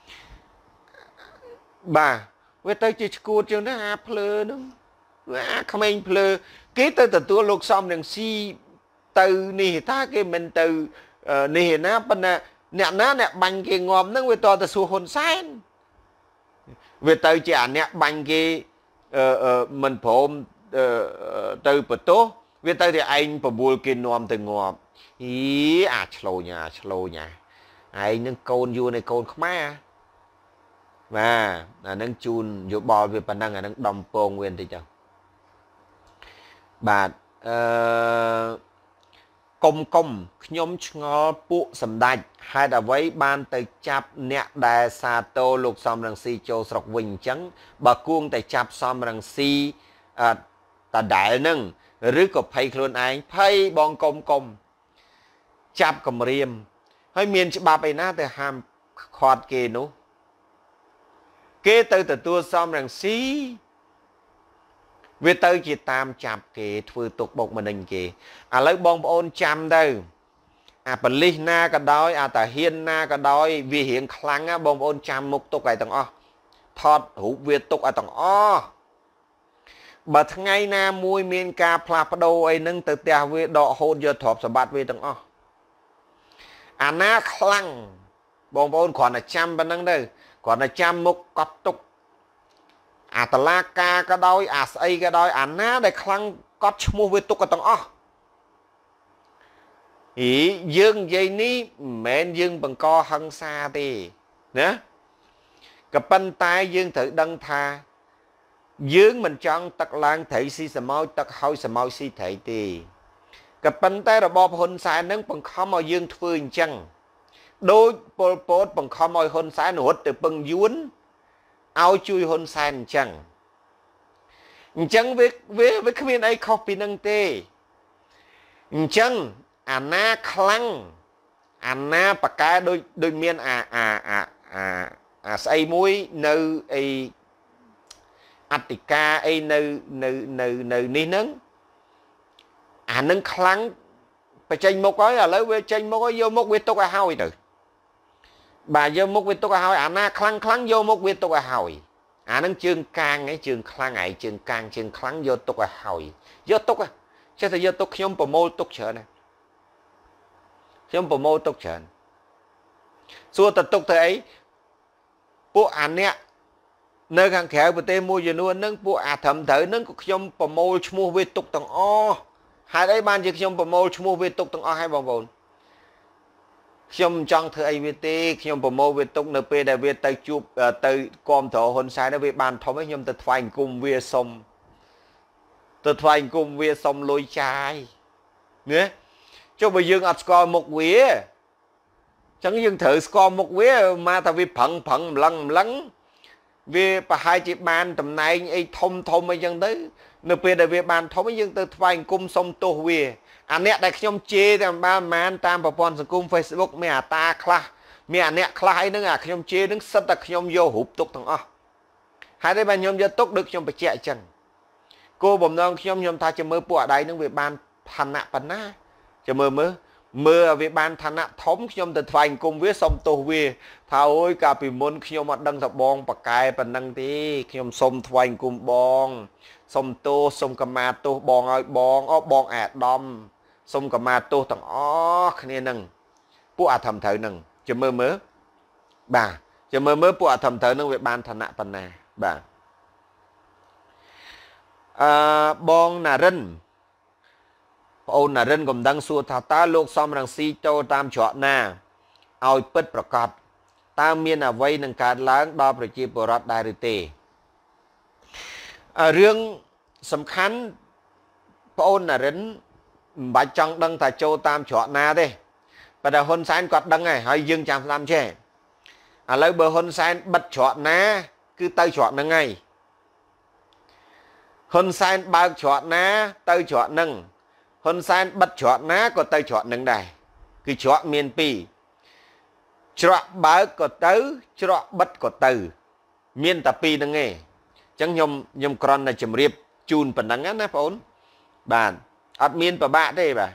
បាទវាទៅជាឈួតជាងទៅអាភ្លើហ្នឹងអាក្មេងភ្លើគេទៅទទួលលោកសំរងស៊ីទៅនេះថាគេមិនទៅនេះណាប៉ុន្តែអ្នកណាអ្នកបាញ់គេងាប់ហ្នឹងវាតទៅសួរហ៊ុនសែនវាទៅជាអាអ្នកបាញ់គេមិនព្រមទៅបន្ទោសវាទៅតែឯងបបួលគេនាំទៅងាប់អាឆ្លូញឯងនឹងកូនយួនឯកូនខ្មែរបាទអានឹងជូនយោបល់វាប៉ុណ្ណឹងអានឹងដំពងវាបន្តិចទៅបាទកុំខ្ញុំឆ្ងល់ពួកសម្ដេចហេតុអ្វីបានទៅចាប់អ្នកដែលសាទរលោកសំរងស៊ីចូលស្រុកវិញអញ្ចឹងបើគួងតែចាប់សំរងស៊ីតដែលនឹងឬក៏ភ័យខ្លួនឯងភ័យបងកុំចាប់គម្រាមហើយមានច្បាប់ឯណាទៅហាមខាត់គេនោះគេទៅទទួលសំរងស៊ីវាទៅជាតាមចាប់គេធ្វើទុកបុកម្នេញគេឥឡូវបងប្អូនចាំទៅអាបលិសណាក៏ដោយអាតាហ៊ានណាក៏ដោយវារៀងខ្លាំងណាបងប្អូនចាំមុខទុកឲ្យទាំងអស់ថតរូបវាទុកឲ្យទាំងអស់បើថ្ងៃណាមួយមានការផ្លាស់ប្ដូរអីហ្នឹងទៅផ្ទះវាដកហូតយកទ្រព្យសម្បត្តិវាទាំងអស់អាណាខ្លាំងបងប្អូនគ្រាន់តែចាំប៉ុណ្្នឹងទៅគ្រាន់តែចាំមុខកត់ទុកអាតឡាការក៏ដោយអាស្អីក៏ដោយអាណាដែលខ្លាំងកត់ឈ្មោះវាទុកទាំងអស់យើងនិយាយនេះមិនមែនយើងបង្កហិង្សាទេណាក៏ប៉ុន្តែយើងត្រូវដឹងថាយើងមិនចង់ទឹកឡើងត្រីស៊ីសម្ោចទឹកហើយសម្ោចស៊ីត្រីទេក៏ប៉ុន្តែរបបហ៊ុនសែននឹងបង្ខំឲ្យយើងធ្វើអញ្ចឹងដោយប៉ុលពតបង្ខំឲ្យហ៊ុនសែនរត់ទៅពឹងយួនឲ្យជួយហ៊ុនសែនអញ្ចឹងវាគ្មានអីខុសពីនឹងទេអញ្ចឹងអាណាខ្លាំងអាណាបកែដូចមានអាស្អីមួយនៅអីអតិកាអីនៅនេះហ្នឹងអានឹងខ្លាំងបញ្ចេញមុខហើយឥឡូវវាចេញមុខហើយយកមុខវាទុកឲ្យហើយទៅបាទយកមុខវាទុកឲ្យហើយអាណាខ្លាំងយកមុខវាទុកឲ្យហើយអានឹងជើងកាងឯងជើងខ្លាំងឯងជើងកាងជើងខ្លាំងយកទុកឲ្យហើយយកទុកចេះតែយកទុកខ្ញុំប្រមូលទុកច្រើនណាខ្ញុំប្រមូលទុកច្រើនសួរទៅទុកទៅអីពួកអាអ្នកនៅខាងក្រៅប្រទេសមួយចំនួនហ្នឹងពួកអាត្រឹមត្រូវហ្នឹងក៏ខ្ញុំប្រមូលឈ្មោះវាទុកទាំងអស់ហេតុអីបានជាខ្ញុំប្រមូលឈ្មោះវាទុកទាំងអស់ហើយបងប្អូនខ្ញុំមិនចង់ធ្វើអីវាទេខ្ញុំប្រមូលវាទុកនៅពេលដែលវាទៅជួបទៅគាំទ្រហ៊ុនសែនវាបានធំហើយខ្ញុំទៅថ្វាយអង្គមវាសុំទៅថ្វាយអង្គមវាសុំលុយចាយណាចុះបើយើងអត់ស្គាល់មុខវាអញ្ចឹងយើងត្រូវស្គាល់មុខវាមកថាវាប្រឹងម្លឹងវាប្រហែលជាបានតំណែងអីធំអីចឹងទៅនៅពេលដែលវាបានធំយើងទៅថ្វាយអង្គមសុំទោសវាអាអ្នកដែលខ្ញុំជេរតែបានតាមប្រព័ន្ធសង្គម Facebook មានអាតាខ្លះមានអាអ្នកខ្លះអីហ្នឹងអាខ្ញុំជេរហ្នឹងសិតតែខ្ញុំយករូបទុកទាំងអស់ហើយតែបើខ្ញុំយកទុកដូចខ្ញុំបញ្ជាក់អញ្ចឹងគោលបំណងខ្ញុំថាจะមើលពួកអាដៃហ្នឹងវាបានឋានៈប៉ុណ្ណាจะមើលវាបានឋានៈធំខ្ញុំទៅថ្វាយអង្គមវាសុំទោសវាថាអូយកាលពីមុនខ្ញុំអត់ដឹងថាបងប៉កែប៉ុណ្ណឹងទេខ្ញុំសុំថ្វាយអង្គមបងសុំទោសសុំកម្មាទោសបងឲ្យបងអាដាមសុំកម្មាទោសទាំងអស់គ្នានឹងពួកអាធម្មត្រូវនឹងចាំមើលបាទចាំមើលពួកអាធម្មត្រូវនឹងវាបានឋានៈប៉ុណ្ណាបាទបងណារិនប្អូនណារិនកំដឹងសួរថាតើលោកសំរងស៊ីចូលតាមច្រកណាឲ្យពិតប្រកបតើមានអ្វីនឹងកើតឡើងដល់ប្រជាពលរដ្ឋដែរឬទេរឿងសំខាន់ប្អូនណារិនមិនបាច់ចង់ដឹងថាចូលតាមច្រកណាទេប៉ុន្តែហ៊ុនសែនគាត់ដឹងហើយយើងចាំស្ដាប់ចេះឥឡូវបើហ៊ុនសែនបិទច្រកណាគឺទៅច្រកហ្នឹងហើយហ៊ុនសែនបើកច្រកណាទៅច្រកហ្នឹងហ៊ុនសែនបិទច្រកណាក៏ទៅច្រកហ្នឹងដែរគឺច្រកមានពីរច្រកបើកក៏ទៅច្រកបិទក៏ទៅមានតែពីរហ្នឹងឯងអញ្ចឹងខ្ញុំគ្រាន់តែជម្រាបជូនប៉ុណ្ណឹងណាបងអូនបាទអត់មានប្របាក់ទេបាទ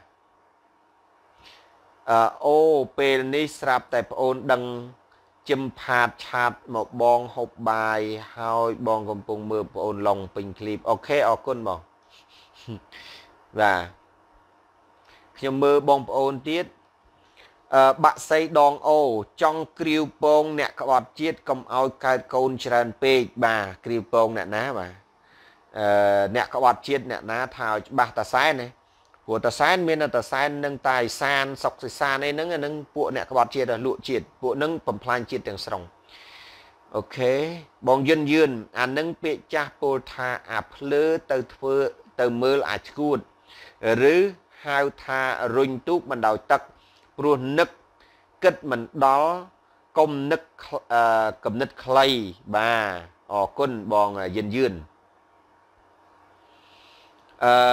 អូពេលនេះស្រាប់តែបងអូនដឹងជំផាតឆាតមកបងហូបបាយហើយបងកំពុងមើលបងអូនឡុងពេញឃ្លីបអូខេអរគុណបងបាទខ្ញុំមើលបងប្អូនទៀតបាក់សីដងអូចង់គ្រាវពងអ្នកក្បត់ជាតិកុំឲ្យកើតកូនច្រើនពេកបាទគ្រាវពងអ្នកណាបាទអ្នកក្បត់ជាតិអ្នកណាថាឲ្យច្បាស់តាសែនណាព្រោះតាសែនមានតាសែននឹងតាឥសានសុកសិសានអីហ្នឹងពួកអ្នកក្បត់ជាតិលក់ជាតិពួកហ្នឹងបំផ្លាញជាតិទាំងស្រុងអូខេបងយឿនអានឹងពាក្យចាស់ពោលថាអាភ្លើទៅធ្វើទៅមើលអាឈួតឬហៅថារុញទូកមិនដោយទឹកព្រោះនឹកគិតមិនដល់កុំនឹកកំណត់ខ្លីបាទអរគុណបងយឿន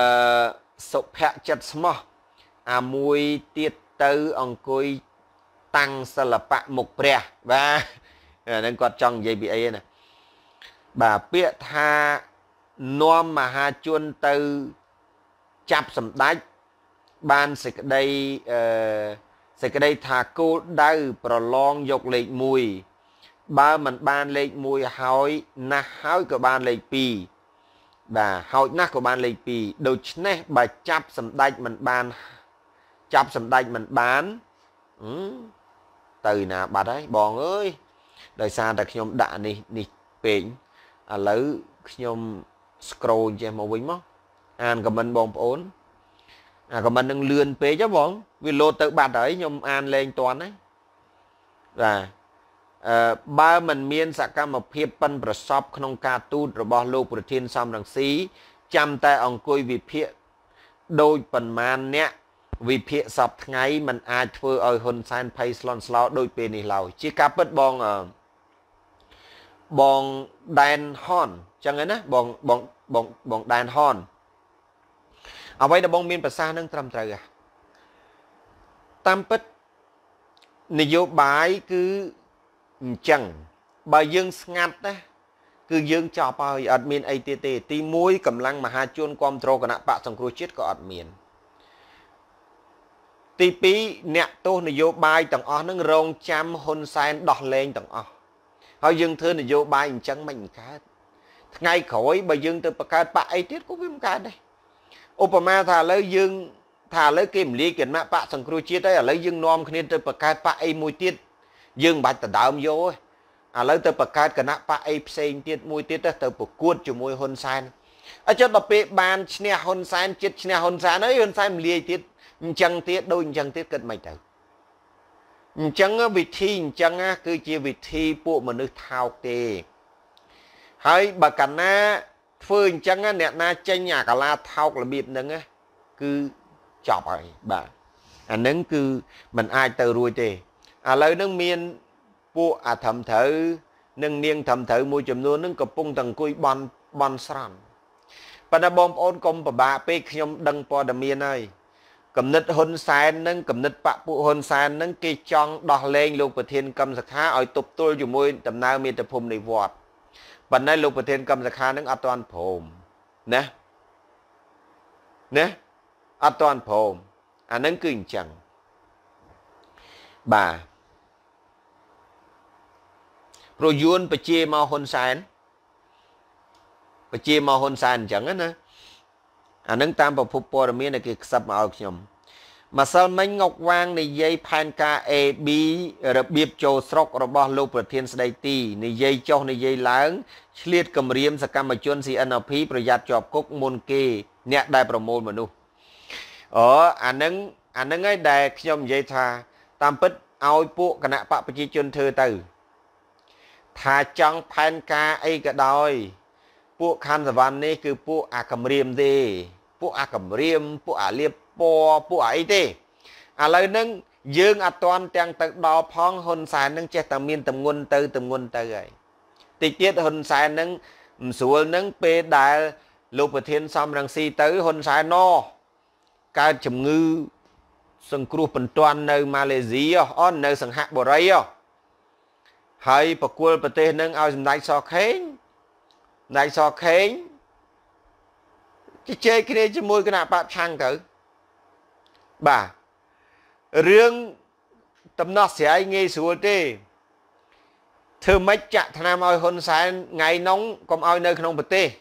សុភ័ក្រចិត្តស្មោះអាមួយទៀតទៅអង្គុយតាំងសិល្បៈមុខព្រះបាទហ្នឹងគាត់ចង់និយាយពីអីណាបាទពាក្យថានាំមហាជនទៅចាប់សម្ដេចបានសេចក្តីថាគោលដៅប្រឡងយកលេខ1បើមិនបានលេខ1ហើយណាស់ហើយក៏បានលេខ2បាទហើយណាស់ក៏បានលេខ2ដូច្នេះបើចាប់សម្ដេចមិនបានទៅណាបាត់ហើយបងអើយដោយសារតែខ្ញុំដាក់នេះពេកឥឡូវខ្ញុំ scroll ចេះមកវិញមកអាន comment បងប្អូនអា comment នឹងលឿនពេកហ៎បងវាលោតទៅបាត់ហើយខ្ញុំអានលែងតាន់ហើយបាទបើមិនមានសកម្មភាពប៉ិនប្រសពក្នុងការទូតរបស់លោកប្រធានសំរងស៊ីចាំតែអង្គុយវិភាគដោយប៉ុន្មានអ្នកវិភាគសពថ្ងៃมันអាចធ្វើឲ្យហ៊ុនសែនភ័យស្លន់ស្លោដោយពេលនេះឡើយជាការពិតបងដែនហនចឹងណាបងដែនហនអ្វីដែលបងមានប្រសាសន៍នឹងត្រឹមត្រូវតាមពិតនយោបាយគឺអញ្ចឹងបើយើងស្ងាត់ណាគឺយើងចប់ហើយអត់មានអីទៀតទេទី1កម្លាំងមហាជនគ្រប់គ្រងគណៈបកសង្គ្រោះជាតិក៏អត់មានទី2អ្នកទោសនយោបាយទាំងអស់នឹងរងចាំហ៊ុនសែនដោះលែងទាំងអស់ហើយយើងធ្វើនយោបាយអញ្ចឹងមិនកើតថ្ងៃក្រោយបើយើងទៅបង្កើតបកអីទៀតក៏វាមិនកើតដែរឧបមាថាឥឡូវយើងថាឥឡូវគេមលាយគណៈបកសង្គ្រោះជាតិហើយឥឡូវយើងនាំគ្នាទៅបង្កើតបកអីមួយទៀតយើងមិនបាច់ដណ្ដើមយកទេឥឡូវទៅបង្កើតគណៈបកអីផ្សេងទៀតមួយទៀតទៅប្រកួតជាមួយហ៊ុនសែនអញ្ចឹងដល់ពេលបានឈ្នះហ៊ុនសែនចិត្តឈ្នះហ៊ុនសែនហើយហ៊ុនសែនមលាយទៀតអញ្ចឹងទៀតដូចអញ្ចឹងទៀតគិតមិនទៅអញ្ចឹងវិធីអញ្ចឹងគឺជាវិធីពួកមនុស្សថោកទេហើយបើកាលណាធ្វើអញ្ចឹងអ្នកណាចេញអាកាឡាថោករបៀបហ្នឹងគឺចប់ហើយបាទអាហ្នឹងគឺมันអាចទៅរួចទេឥឡូវហ្នឹងមានពួកអាធំត្រូវនិងនាងធំត្រូវមួយចំនួនហ្នឹងកំពុងតែអង្គុយបន់ស្រន់ប៉ុន្តែបងប្អូនកុំពិបាកពេកខ្ញុំដឹងព័ត៌មានហើយគំនិតហ៊ុនសែននឹងគំនិតបកពួកហ៊ុនសែននឹងគេចង់ដោះលែងលោកប្រធានកម្មសខាឲ្យទប់ទល់ជាមួយដំណើរមាតុភូមិនៃវត្តប៉ុន្តែលោកប្រធានកម្មសខានឹងអត់ទាន់ព្រមណាអត់ទាន់ព្រមអានឹងគឺអញ្ចឹងបាទប្រយួនបជាមកហ៊ុនសែនអញ្ចឹងណាអានឹងតាមប្រភពព័ត៌មានដែលគេខ្សឹបមកឲ្យខ្ញុំម្សិលមិញងុកវាងនិយាយផែនការ AB របៀបចូលស្រុករបស់លោកប្រធានស្ដីទីនិយាយចុះនិយាយឡើងឆ្លៀតគម្រាមសកម្មជន CNP ប្រយ័ត្នជាប់គុកមុនគេអ្នកដែលប្រមូលមនុស្សអានឹងឯងដែលខ្ញុំនិយាយថាតាមពិតឲ្យពួកគណៈបកប្រជាជនធ្វើទៅថាចង់ផែនការអីក៏ដោយពួកខណ្ឌសវណ្ណនេះគឺពួកអាគម្រាមទេពួកអាគម្រាមពួកអាលៀបពណ៌ពួកអីទេឥឡូវហ្នឹងយើងអត់ទាន់ទាំងទៅដល់ផងហ៊ុនសែនហ្នឹងចេះតែមានទម្ងន់ទៅហើយតិចទៀតហ៊ុនសែនហ្នឹងមិនស្រួលហ្នឹងពេលដែលលោកប្រធានសំរងស៊ីទៅហ៊ុនសែនកើតជំងឺសង្គ្រោះបន្ទាន់នៅម៉ាឡេស៊ីនៅសង្ហបុរីហើយប្រគល់ប្រទេសហ្នឹងឲ្យសម្ដេចសខេងជជែកគ្នាជាមួយគណៈបព្វឆាំងទៅបាទរឿងដំណោះស្រាយងាយស្រួលទេធ្វើម៉េចចាក់ថ្នាំឲ្យហ៊ុនសែនថ្ងៃនោះកុំឲ្យនៅក្នុងប្រទេស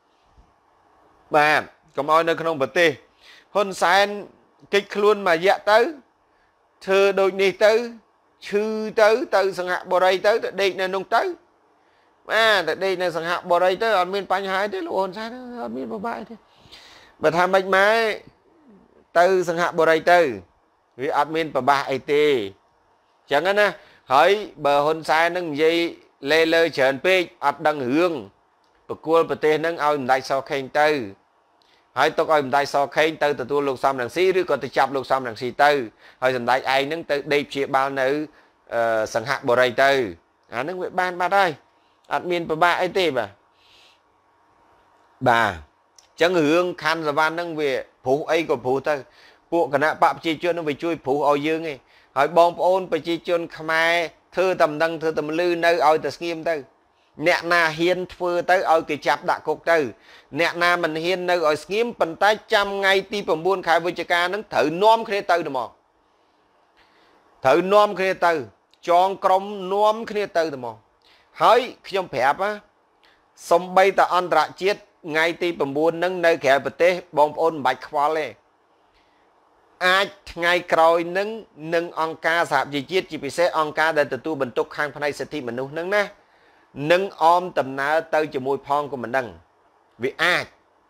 បាទកុំឲ្យនៅក្នុងប្រទេសហ៊ុនសែនគេចខ្លួនមួយរយៈទៅធ្វើដូចនេះទៅឈឺទៅសង្ហបុរីទៅដេកនៅនោះទៅបាទតែដេកនៅសង្ហបុរីទៅអត់មានបញ្ហាទេលោកហ៊ុនសែនអត់មានបបាយទេបើថាម៉េចម៉ែទៅសង្ហបុរីទៅវាអត់មានប្របាសអីទេអញ្ចឹងណាហើយបើហ៊ុនសែននឹងនិយាយលេលើច្រើនពេកអត់ដឹងរឿងប្រគល់ប្រទេសនឹងឲ្យម្ដេចសខេងទៅហើយទុកឲ្យម្ដេចសខេងទៅទទួលលោកសំរងស៊ីឬក៏ទៅចាប់លោកសំរងស៊ីទៅហើយសម្ដេចឯងនឹងទៅដេកព្យាបាលនៅសង្ហបុរីទៅអានឹងវាបានបាត់ហើយអត់មានប្របាកអីទេបាទអញ្ចឹងរឿងខណ្ឌសវណ្ណហ្នឹងវាព្រោះអីក៏ព្រោះទៅពួកគណៈបកប្រជាជននឹងវាជួយព្រោះឲ្យយើងឯងហើយបងប្អូនប្រជាជនខ្មែរធ្វើតំណឹងធ្វើតំលឺនៅឲ្យតែស្ងៀមទៅអ្នកណាហ៊ានធ្វើទៅឲ្យគេចាប់ដាក់គុកទៅអ្នកណាមិនហ៊ាននៅឲ្យស្ងៀមប៉ុន្តែចាំថ្ងៃទី9ខែវិច្ឆិកាហ្នឹងត្រូវនាំគ្នាទៅហ្មងត្រូវនាំគ្នាទៅចងក្រុមនាំគ្នាទៅហ្មងហើយខ្ញុំប្រាប់ណាសំបីតអន្តរជាតិថ្ងៃទី9ហ្នឹងនៅក្រៅប្រទេសបងប្អូនមិនបាច់ខ្វល់ទេអាចថ្ងៃក្រោយនឹងអង្គការសហប្រជាជាតិជាពិសេសអង្គការដែលទទួលបន្ទុកខាងផ្នែកសិទ្ធិមនុស្សហ្នឹងណានឹងអមដំណើរទៅជាមួយផងក៏មិនដឹងវាអាច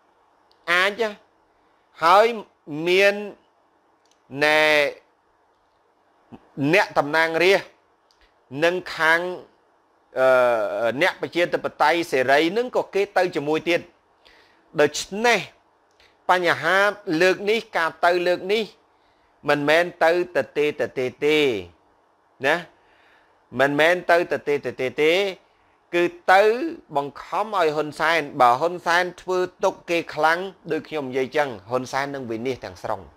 ហើយមានណែអ្នកតំណាងរាស្ត្រនឹងខាងអ្នកប្រជាធិបតេយ្យសេរីនឹងក៏គេទៅជាមួយទៀតដូច្នេះបញ្ហាលើកនេះការទៅលើកនេះមិនមែនទៅទេណាមិនមែនទៅទេគឺទៅបង្ខំឲ្យហ៊ុនសែនបើហ៊ុនសែនធ្វើទុកគេខ្លាំងដូចខ្ញុំនិយាយចឹងហ៊ុនសែននឹងវិនិច្ឆ័យទាំងស្រុង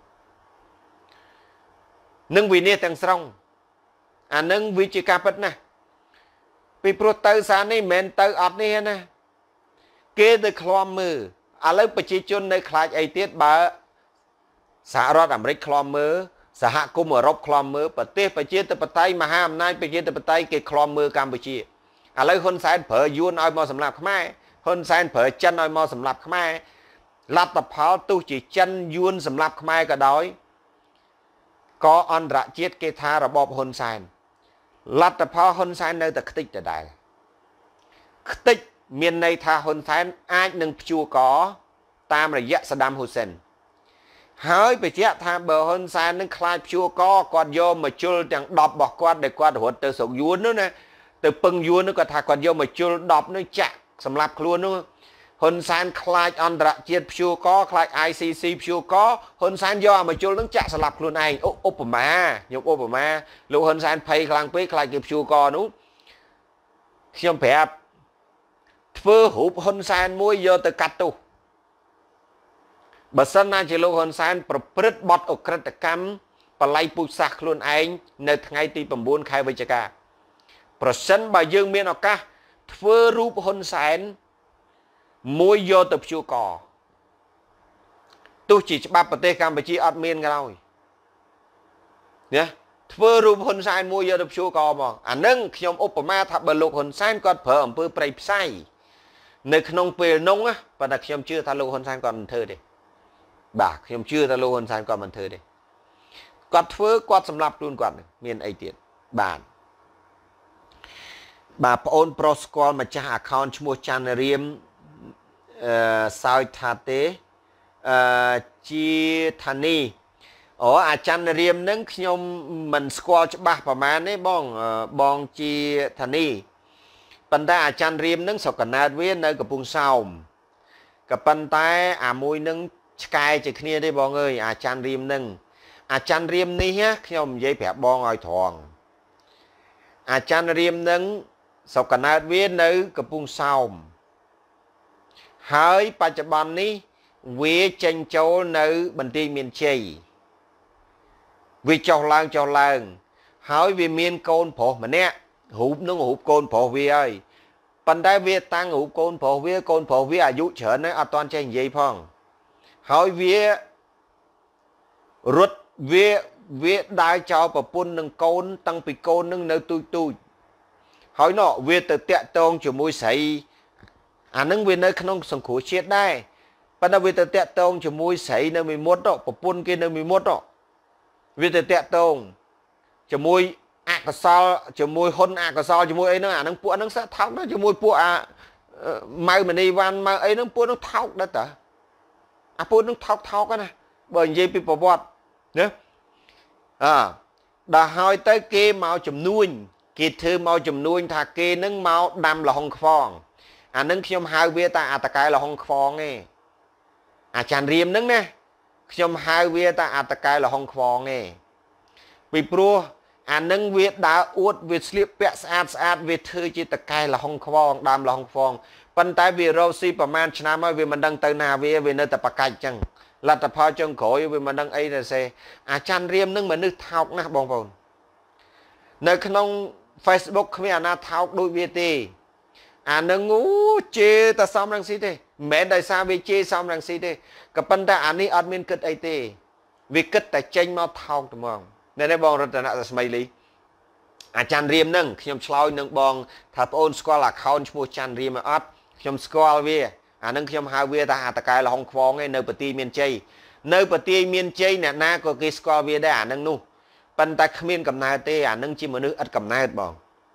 អានឹងវាជាការពិតណាស់ពីព្រោះទៅសារនេះមិនមែនទៅអត់នេះណាគេទៅឃ្លាំមើលឥឡូវប្រជាជននៅខ្លាចអីទៀតបើសហរដ្ឋអាមេរិកឃ្លាំមើលសហគមន៍អឺរ៉ុបឃ្លាំមើលប្រទេសប្រជាធិបតេយ្យមហាអំណាចប្រជាធិបតេយ្យគេឃ្លាំមើលកម្ពុជាឥឡូវហ៊ុនសែនប្រើយួនឲ្យមកសម្លាប់ខ្មែរហ៊ុនសែនប្រើចិនឲ្យមកសម្លាប់ខ្មែរលទ្ធផលទោះជាចិនយួនសម្លាប់ខ្មែរក៏ដោយក៏អន្តរជាតិគេថារបបហ៊ុនសែនលទ្ធផលហ៊ុនសែននៅតែខ្ទេចដដែលខ្ទេចមានន័យថាហ៊ុនសែនអាចនឹងព្យួរកតាមរយៈសាដាមហ៊ូសេនហើយបញ្ជាក់ថាបើហ៊ុនសែននឹងខ្លាចព្យួរកគាត់យកមកជុលទាំង10របស់គាត់ដែលគាត់រត់ទៅស្រុកយួននោះណាទៅពឹងយួននោះគាត់ថាគាត់យកមកជុល10នោះចាក់សម្រាប់ខ្លួននោះហ៊ុនសែនខ្លាចអន្តរជាតិព្យួរកខ្លាច ICC ព្យួរកហ៊ុនសែនយកមកជុលនឹងចាក់សម្រាប់ខ្លួនឯងឧបមាខ្ញុំឧបមាលោកហ៊ុនសែនភ័យខ្លាំងពេកខ្លាចគេព្យួរកនោះខ្ញុំប្រាប់ធ្វើរូបហ៊ុនសែនមួយយកទៅកាត់ទោសបើសិនណាជាលោកហ៊ុនសែនប្រព្រឹត្តបទអក្រិតកម្មបល័យពូជសាសន៍ខ្លួនឯងនៅថ្ងៃទី9ខែវិច្ឆិកាប្រសិនបើយើងមានឱកាសធ្វើរូបហ៊ុនសែនមួយយកទៅព្យួរកទោះជាច្បាប់ប្រទេសកម្ពុជាអត់មានក៏ដោយណាធ្វើរូបហ៊ុនសែនមួយយកទៅព្យួរកមកអានឹងខ្ញុំឧបមាថាបើលោកហ៊ុនសែនគាត់ប្រើអំពើប្រៃផ្សៃនៅក្នុងពេលនោះប៉ុន្តែខ្ញុំជឿថាលោកហ៊ុនសែនគាត់មិនធ្វើទេបាទខ្ញុំជឿថាលោកហ៊ុនសែនគាត់មិនធ្វើទេគាត់ធ្វើគាត់សម្លាប់ខ្លួនគាត់មានអីទៀតបាទប្អូនប្រុសស្គាល់ម្ចាស់ account ឈ្មោះច័ន្ទរៀមសោយថាទេជាធានីអាច័ន្ទរៀមនឹងខ្ញុំមិនស្គាល់ច្បាស់ប្រហែលទេបងជាធានីប៉ុន្តែអាច័ន្ទរៀមនឹងស្រុកកណ្ដាលវានៅកំពង់សោមក៏ប៉ុន្តែអាមួយនឹងឆ្កែជាគ្នាទេបងអើយអាច័ន្ទរៀមនឹងអាច័ន្ទរៀមនេះខ្ញុំនិយាយប្រាប់បងឲ្យត្រង់អាច័ន្ទរៀមនឹងស្រុកកណ្ដាលវានៅកំពង់សោមហើយបច្ចុប្បន្ននេះវាចេញចូលនៅបន្ទាយមានជ័យវាចុះឡើងហើយវាមានកូនប្រុសម្នាក់រូបនឹងរូបកូនប្រុសវាហើយប៉ុន្តែវាតាំងរូបកូនប្រុសវាអាយុច្រើនហើយអត់ទាន់ចេះនិយាយផងហើយវារត់វាដើរចោលប្រពន្ធនឹងកូនតាំងពីកូននឹងនៅទូចហើយណោះវាទៅតាក់ទងជាមួយស្រីអានឹងវានៅក្នុងសង្គ្រោះជាតិដែរប៉ុន្តែវាទៅតាក់ទងជាមួយស្រីនៅមួយមុតប្រពន្ធគេនៅមួយមុតវាទៅតាក់ទងជាមួយអកុសលជាមួយហ៊ុនអកុសលជាមួយអីហ្នឹងអាហ្នឹងពួកហ្នឹងសឹកថោកណាស់ជាមួយពួកម៉ៅមនីវ៉ាន់ម៉ៅអីហ្នឹងពួកហ្នឹងថោកដែរតាអាពួកហ្នឹងថោកណាបើនិយាយពីប្រវត្តិណាដល់ហើយទៅគេមកជំនួញគេធ្វើមកជំនួញថាគេនឹងមកដាំលហុងខ្វងអានឹងខ្ញុំហៅវាថាអតកែលហុងខ្វងឯងអាចារ្យរៀមហ្នឹងណាខ្ញុំហៅវាថាអតកែលហុងខ្វងឯងពីព្រោះអានឹងវាដើរអួតវាស្លៀកពាក់ស្អាតវាធ្វើជាតកែលហុងខ្វងដាំលហុងខ្វងប៉ុន្តែវារកស៊ីប្រហែលឆ្នាំហើយវាមិនដឹងទៅណាវានៅតែប្រកាច់ចឹងលទ្ធផលចុងក្រោយវាមិនដឹងអីទេសេអាចារ្យរៀមនឹងមនុស្សថោកណាស់បងប្អូន nơiក្នុង Facebook គ្មានអាណាថោកដូចវាទេអានឹងជេរតែសំរងស៊ីទេមិនមែនដោយសារវាជេរសំរងស៊ីទេក៏ប៉ុន្តែអានេះអត់មានគិតអីទេវាគិតតែចេញមកថោកតែហ្មងនៅនេះបងរតនៈស្មីលីអាចារ្យរៀមនឹងខ្ញុំឆ្លើយនឹងបងថាប្អូនស្គាល់ account ឈ្មោះច័ន្ទរៀមអត់ខ្ញុំស្គាល់វាអានឹងខ្ញុំហៅវាថាតកែលហុងខ្វងឯនៅប្រទីមានជ័យនៅប្រទីមានជ័យអ្នកណាក៏គេស្គាល់វាដែរអានឹងនោះប៉ុន្តែគ្មានកំណើតទេអានឹងជាមនុស្សឥតកំណើតបង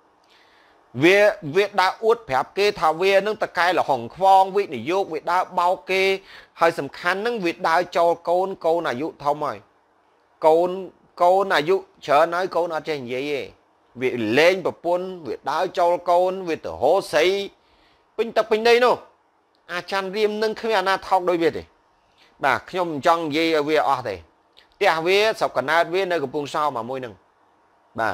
វាដើរអួតប្រាប់គេថាវានឹងតកែលហុងខ្វងវិនិយោគវាដើរបោកគេហើយសំខាន់នឹងវាដើរចូលកូនអាយុធំហើយកូនអាយុច្រើនហើយកូនអត់ចេះនិយាយទេវាលេងប្រពន្ធវាដើរចូលកូនវាទៅហោស្រីពេញទឹកពេញដីនោះអាចារ្យរៀមនឹងគ្មានអាណាថោកដូចវាទេបាទខ្ញុំមិនចង់និយាយឲ្យវាអស់ទេផ្ទះវាស្រុកកណើតវានៅកំពង់សោមមួយនឹងបាទ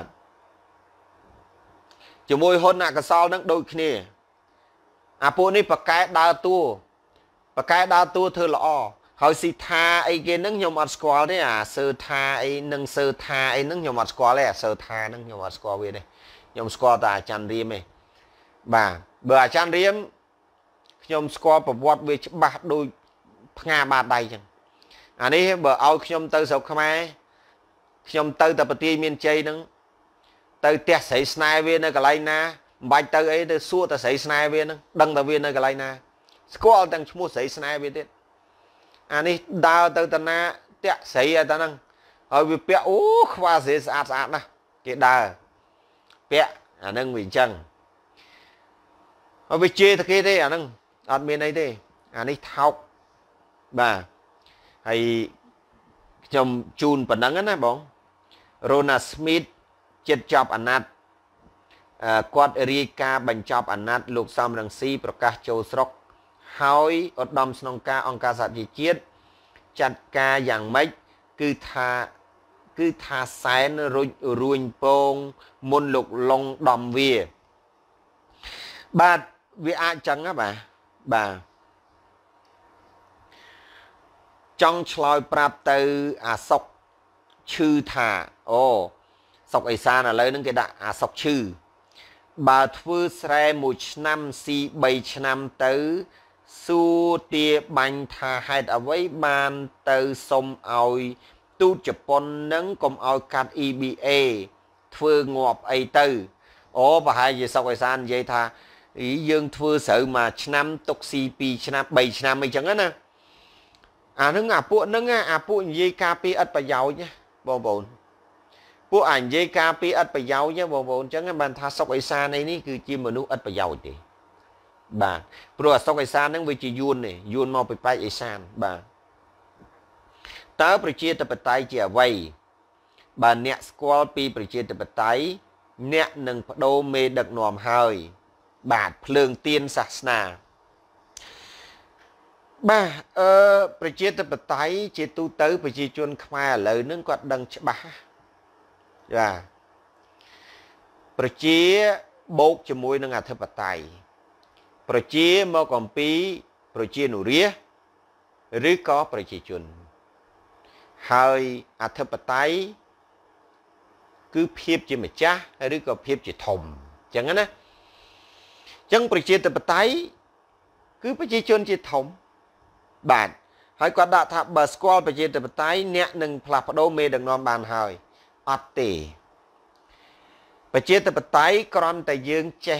ជាមួយហ៊ុនអកសលនឹងដូចគ្នាអាពួកនេះបកែដើរតួធ្វើល្អហើយស៊ីថាអីគេនឹងខ្ញុំអត់ស្គាល់ទេអាសើថាអីនឹងសើថាអីនឹងខ្ញុំអត់ស្គាល់ទេអាសើថានឹងខ្ញុំអត់ស្គាល់វាទេខ្ញុំស្គាល់តែអាចារ្យរៀមទេបាទបើអាចារ្យរៀមខ្ញុំស្គាល់ប្រវត្តិវាច្បាស់ដូចផ្ងាបាតដៃចឹងអានេះបើឲ្យខ្ញុំទៅស្រុកខ្មែរខ្ញុំទៅតែប្រទីមានជ័យនឹងទៅផ្ទះស្រីស្នេហ៍វានៅកន្លែងណាមិនបាច់ទៅអីទៅសួរតែស្រីស្នេហ៍វានឹងដឹងតែវានៅកន្លែងណាស្គាល់ទាំងឈ្មោះស្រីស្នេហ៍វាទៀតអានេះដើរទៅតាណាផ្ទះស្រីឲ្យតាហ្នឹងហើយវាពាក់អូខ្វះស្រីស្អាតណាស់គេដើរពាក់អាហ្នឹងវាអញ្ចឹងហើយវាជេរតែគេទេអាហ្នឹងអត់មានអីទេអានេះថោកបាទហើយខ្ញុំជូនប៉ុណ្ណឹងណាបង Rona Smith ចិត្តចប់អាណត្តិគាត់រាយការណ៍បញ្ចប់អាណត្តិលោកសំរងស៊ីប្រកាសចូលស្រុកហើយឧត្តមស្នងការអង្គការសហជីវជាតិចាត់ការយ៉ាងម៉េចគឺថាសែនរួញពងមុនលោកឡុងដំវាបាទវាអាចចឹងណាបាទចង់ឆ្លើយប្រាប់ទៅអាសុកឈឺថាអូសុកអេសានឥឡូវហ្នឹងគេដាក់អាសុកឈឺបើធ្វើស្រែ1ឆ្នាំស៊ី3ឆ្នាំទៅសួរទាបាញ់ថាហេតុអ្វីបានទៅសុំឲ្យទូតជប៉ុននឹងកុំឲ្យកាត់ EBA ធ្វើងាប់អីទៅអូប្រហែលជាសុកអេសាននិយាយថាយើងធ្វើស្រូវមួយឆ្នាំទុកស៊ី2ឆ្នាំ3ឆ្នាំអីចឹងណាអានឹងអាពួកហ្នឹងអាពួកនិយាយការពីអត់ប្រយោជន៍បងប្អូនពួកអានិយាយការពីអត់ប្រយោជន៍បងប្អូនអញ្ចឹងបានថាសុកអេសានគឺជាមនុស្សអត់ប្រយោជន៍ទេបាទព្រោះអសុកអេសានហ្នឹងវាជាយួនទេយួនមកពីប៉ែកអេសានបាទតើប្រជាធិបតេយ្យជាអ្វីបើអ្នកស្គាល់ពីប្រជាធិបតេយ្យអ្នកនឹងបដូរមេដឹកនាំហើយបាទភ្លើងទៀនសាសនាបាទប្រជាធិបតេយ្យជាទូទៅប្រជាជនខ្មែរឥឡូវហ្នឹងគាត់ដឹងច្បាស់បាទប្រជាបូកជាមួយនឹងអធិបតេយ្យប្រជាមកអំពីប្រជានុរាស្ត្រឬក៏ប្រជាជនហើយអធិបតេយ្យគឺភាពជាម្ចាស់ឬក៏ភាពជាធំអញ្ចឹងណាអញ្ចឹងប្រជាធិបតេយ្យគឺប្រជាជនជាធំបាទហើយគាត់ដាក់ថាបើស្គាល់ប្រជាធិបតេយ្យអ្នកនឹងផ្លាស់ប្ដូរមេដឹកនាំបានហើយអត់ទេប្រជាធិបតេយ្យគ្រាន់តែយើងចេះ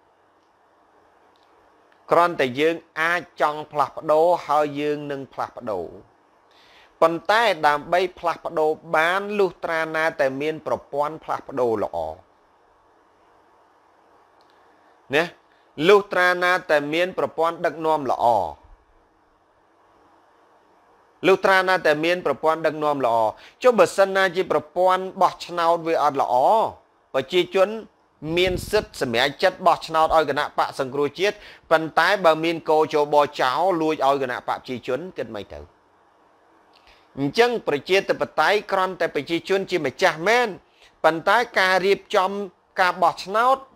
គ្រាន់តែយើងអាចចង់ផ្លាស់ប្ដូរហើយយើងនឹងផ្លាស់ប្ដូរប៉ុន្តែដើម្បីផ្លាស់ប្ដូរបានលុះត្រាណាតែមានប្រព័ន្ធផ្លាស់ប្ដូរល្អណាលុះត្រាណាតែមានប្រព័ន្ធដឹកនាំល្អលុះត្រាណាតែមានប្រព័ន្ធដឹកនាំល្អចុះបើសិនណាជាប្រព័ន្ធបោះឆ្នោតវាអត់ល្អប្រជាជនមានសិទ្ធិសម្រេចចិត្តបោះឆ្នោតឲ្យគណៈបកសង្គ្រោះជាតិប៉ុន្តែបើមានកោជបចោលលួចឲ្យគណៈបកប្រជាជនគិតមិនទៅអញ្ចឹងប្រជាធិបតេយ្យគ្រាន់តែប្រជាជនជាម្ចាស់មែនប៉ុន្តែការរៀបចំការបោះឆ្នោត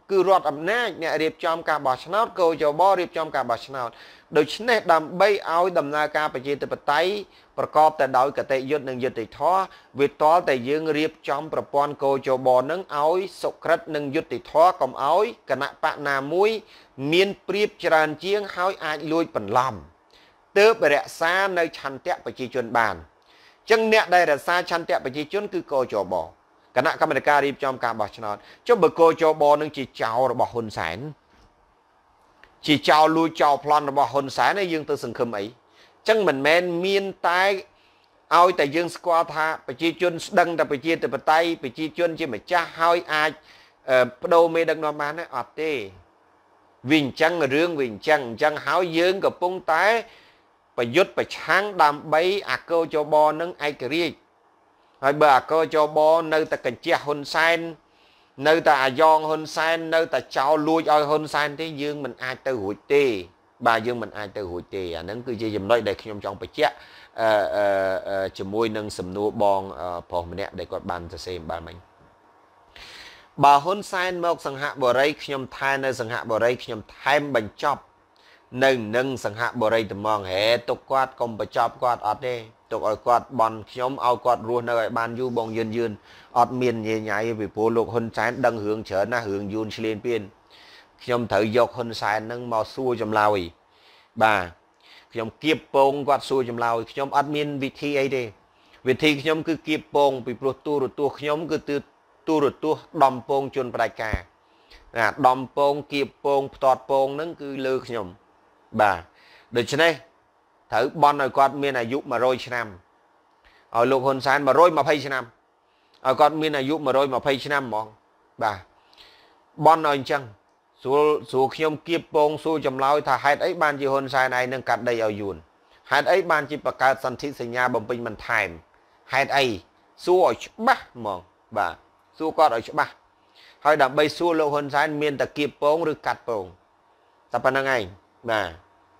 គឺរដ្ឋអំណាចអ្នករៀបចំការបោះឆ្នោតកោជបរៀបចំការបោះឆ្នោតដូច្នេះដើម្បីឲ្យដំណើរការប្រជាធិបតេយ្យប្រកបតែដោយកតេយុត្តនិងយុត្តិធម៌វាតលតែយើងរៀបចំប្រព័ន្ធកោជបនឹងឲ្យសុក្រិតនិងយុត្តិធម៌កុំឲ្យគណៈបកណាមួយមានព្រៀបច្រើនជាងហើយអាចលួចបន្លំទើបរក្សានៅឆន្ទៈប្រជាជនបានចឹងអ្នកដែលរក្សាឆន្ទៈប្រជាជនគឺកោជបគណៈកម្មាធិការរៀបចំការបោះឆ្នោតចុះបើកោជបនឹងជាចៅរបស់ហ៊ុនសែនជាចៅលួចចៅប្លន់របស់ហ៊ុនសែនហើយយើងទៅសង្ឃឹមអីចឹងមិនមែនមានតែឲ្យតែយើងស្គាល់ថាប្រជាជនស្ដឹងតែប្រជាធិបតេយ្យប្រជាជនជាម្ចាស់ហើយអាចបដូរមេដឹកនាំបានទេអត់ទេវាអញ្ចឹងរឿងវាអញ្ចឹងហើយយើងកំពុងតែប្រយុទ្ធប្រឆាំងដើម្បីអាកោជបនឹងឯករាជ្យហើយបើអាកោជបនៅតែកញ្ជះហ៊ុនសែននៅតែអាយ៉ងហ៊ុនសែននៅតែចោលលួចឲ្យហ៊ុនសែនទេយើងមិនអាចទៅរួចទេបាទយើងមិនអាចទៅរួចទេអាហ្នឹងគឺជាចំណុចដែលខ្ញុំចង់បញ្ជាក់ជាមួយនឹងសំណួរបងប្រុសម្នាក់ដែលគាត់បានសរសេរបានមិញបើហ៊ុនសែនមកសង្ហបុរីខ្ញុំថែនៅសង្ហបុរីខ្ញុំថែមបញ្ចប់នៅនឹងសង្ហបុរីត្មងហេទុកគាត់កុំបញ្ចប់គាត់អត់ទេទុកឲ្យគាត់បន់ខ្ញុំឲ្យគាត់រស់នៅឲ្យបានយូរបងយឺនអត់មានញញ៉ៃពីព្រោះលោកហ៊ុនសែនដឹងរឿងច្រើនណាស់រឿងយួនឆ្លៀនពៀនខ្ញុំត្រូវយកហ៊ុនសែននឹងមកសួរចម្លើយបាទខ្ញុំគៀបពងគាត់សួរចម្លើយខ្ញុំអត់មានវិធីអីទេវិធីខ្ញុំគឺគៀបពងពីព្រោះទូរទស្សន៍ខ្ញុំគឺទូរទស្សន៍ដំពងជន់ផ្ដាច់ការណាដំពងគៀបពងផ្ទាត់ពងហ្នឹងគឺលើខ្ញុំបាទដូច្នេះត្រូវបន់ឲ្យគាត់មានអាយុ100ឆ្នាំឲ្យលោកហ៊ុនសែន120ឆ្នាំឲ្យគាត់មានអាយុ120ឆ្នាំហ្មងបាទបន់ឲ្យអញ្ចឹងស្រួលខ្ញុំគៀបពងសួរចម្លើយថាហេតុអីបានជាហ៊ុនសែនឯងនឹងកាត់ដីឲ្យយួនហេតុអីបានជាបង្កើតសន្ធិសញ្ញាបំពេញបន្ថែមហេតុអីសួរឲ្យច្បាស់ហ្មងបាទសួរគាត់ឲ្យច្បាស់ហើយដើម្បីសួរលោកហ៊ុនសែនមានតែគៀបពងឬកាត់ពងតែប៉ុណ្្នឹងឯងបាទ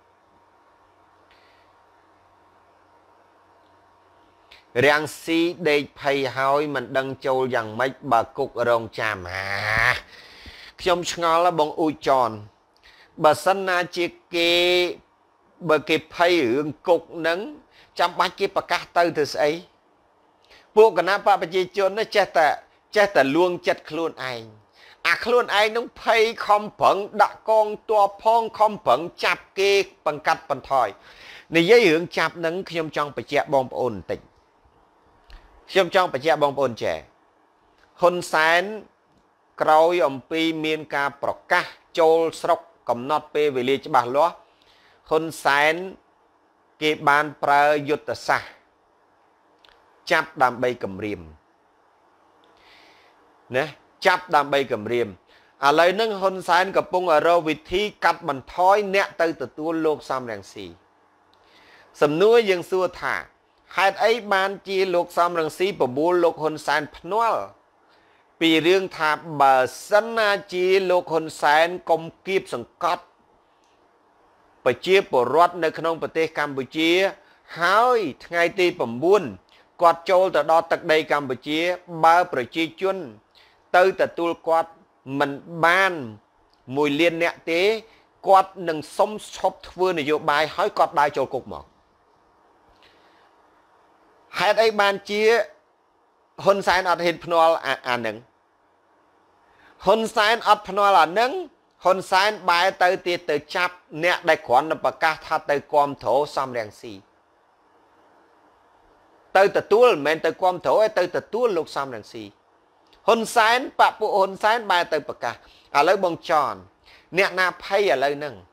រាំងស៊ីដេកភ័យហើយមិនដឹងចូលយ៉ាងម៉េចបើគុករងចាំខ្ញុំឆ្ងល់បងអ៊ូចនបើសិនណាជាគេបើគេភ័យរឿងគុកហ្នឹងចាំបាច់គេប្រកាសទៅធ្វើស្អីពួកគណៈបកប្រជាជននេះចេះតែលួងចិត្តខ្លួនឯងអាខ្លួនឯងនឹងភ័យខំប្រឹងដាក់កងទ័ពផងខំប្រឹងចាប់គេបង្កាត់បន្ថយនិយាយរឿងចាប់ហ្នឹងខ្ញុំចង់បញ្ជាក់បងប្អូនបន្តិចខ្ញុំចង់បញ្ជាក់បងប្អូនចេះហ៊ុនសែនក្រោយអំពីមានការប្រកាសចូលស្រុកកំណត់ពេលវេលាច្បាស់លាស់ហ៊ុនសែនគេបានប្រើយុទ្ធសាស្ត្រចាប់ដើម្បីគម្រាមណាចាប់ដើម្បីគម្រាមឥឡូវហ្នឹងហ៊ុនសែនកំពុងរកវិធីកាត់បន្ថយអ្នកទៅទទួលលោកសំរងស៊ីសំណួរយើងសួរថាហេតុអីបានជាលោកសំរងស៊ីបបួលលោកហ៊ុនសែនភ្នាល់ពីរឿងថាបើសិនណាជាលោកហ៊ុនសែនកុំគៀបសង្កត់ប្រជាពលរដ្ឋនៅក្នុងប្រទេសកម្ពុជាហើយថ្ងៃទី9គាត់ចូលទៅដល់ទឹកដីកម្ពុជាបើប្រជាជនទៅទទួលគាត់មិនបាន1លានអ្នកទេគាត់នឹងសុំឈប់ធ្វើនយោបាយហើយគាត់ដើរចូលគុកមកហេតុអីបានជាហ៊ុនសែនអត់ហ៊ានភ្នាល់អានឹងហ៊ុនសែនអត់ភ្នាល់អានឹងហ៊ុនសែនបែរទៅចាប់អ្នកដែលគ្រាន់តែប្រកាសថាទៅគាំទ្រសំរងស៊ីទៅទទួលមិនមែនទៅគាំទ្រទេទៅទទួលលោកសំរងស៊ីហ៊ុនសែនបពុហ៊ុនសែនបែរទៅប្រកាសឥឡូវបងចនអ្នកណាភ័យឥឡូវហ្នឹង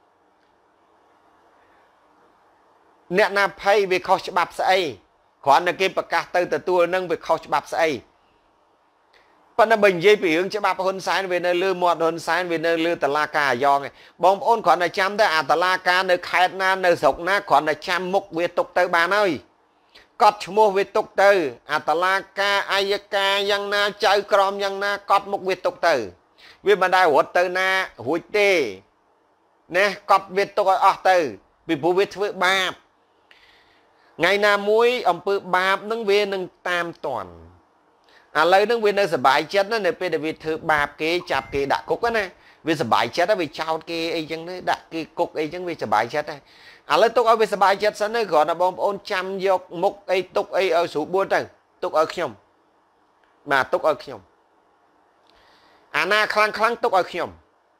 អ្នកណាភ័យវាខុសច្បាប់ស្អីគ្រាន់តែគេប្រកាសទៅទទួលនឹងវាខុសច្បាប់ស្អីប៉ុន្តែបើនិយាយពីរឿងច្បាប់ហ៊ុនសែនវានៅលើមាត់ហ៊ុនសែនវានៅលើតុលាការអាយ៉ងឯងបងប្អូនគ្រាន់តែចាំទៅអាតុលាការនៅខេត្តណានៅស្រុកណាគ្រាន់តែចាំមុខវាទុកទៅបានហើយកត់ឈ្មោះវាទុកទៅអាតុលាការអាយកាយ៉ាងណាចៅក្រមយ៉ាងណាកត់មុខវាទុកទៅវាមិនដែលរត់ទៅណារួចទេណាកត់វាទុកឲ្យអស់ទៅពីព្រោះវាធ្វើបាបថ្ងៃណាមួយអំពើបាបនឹងវានឹងតាមតន់ឥឡូវនឹងវានៅសុបាយចិត្តណានៅពេលដែលវាធ្វើបាបគេចាប់គេដាក់គុកណាវាសបាយចិត្តវាចោតគេអីចឹងទៅដាក់គេគុកអីចឹងវាសបាយចិត្តហើយឥឡូវទុកឲ្យវាសបាយចិត្តសិនទៅគ្រាន់តែបងប្អូនចាំយកមុខអីទុកអីឲ្យស្រួលបួលទៅទុកឲ្យខ្ញុំបាទទុកឲ្យខ្ញុំអាណាខ្លាំងទុកឲ្យខ្ញុំ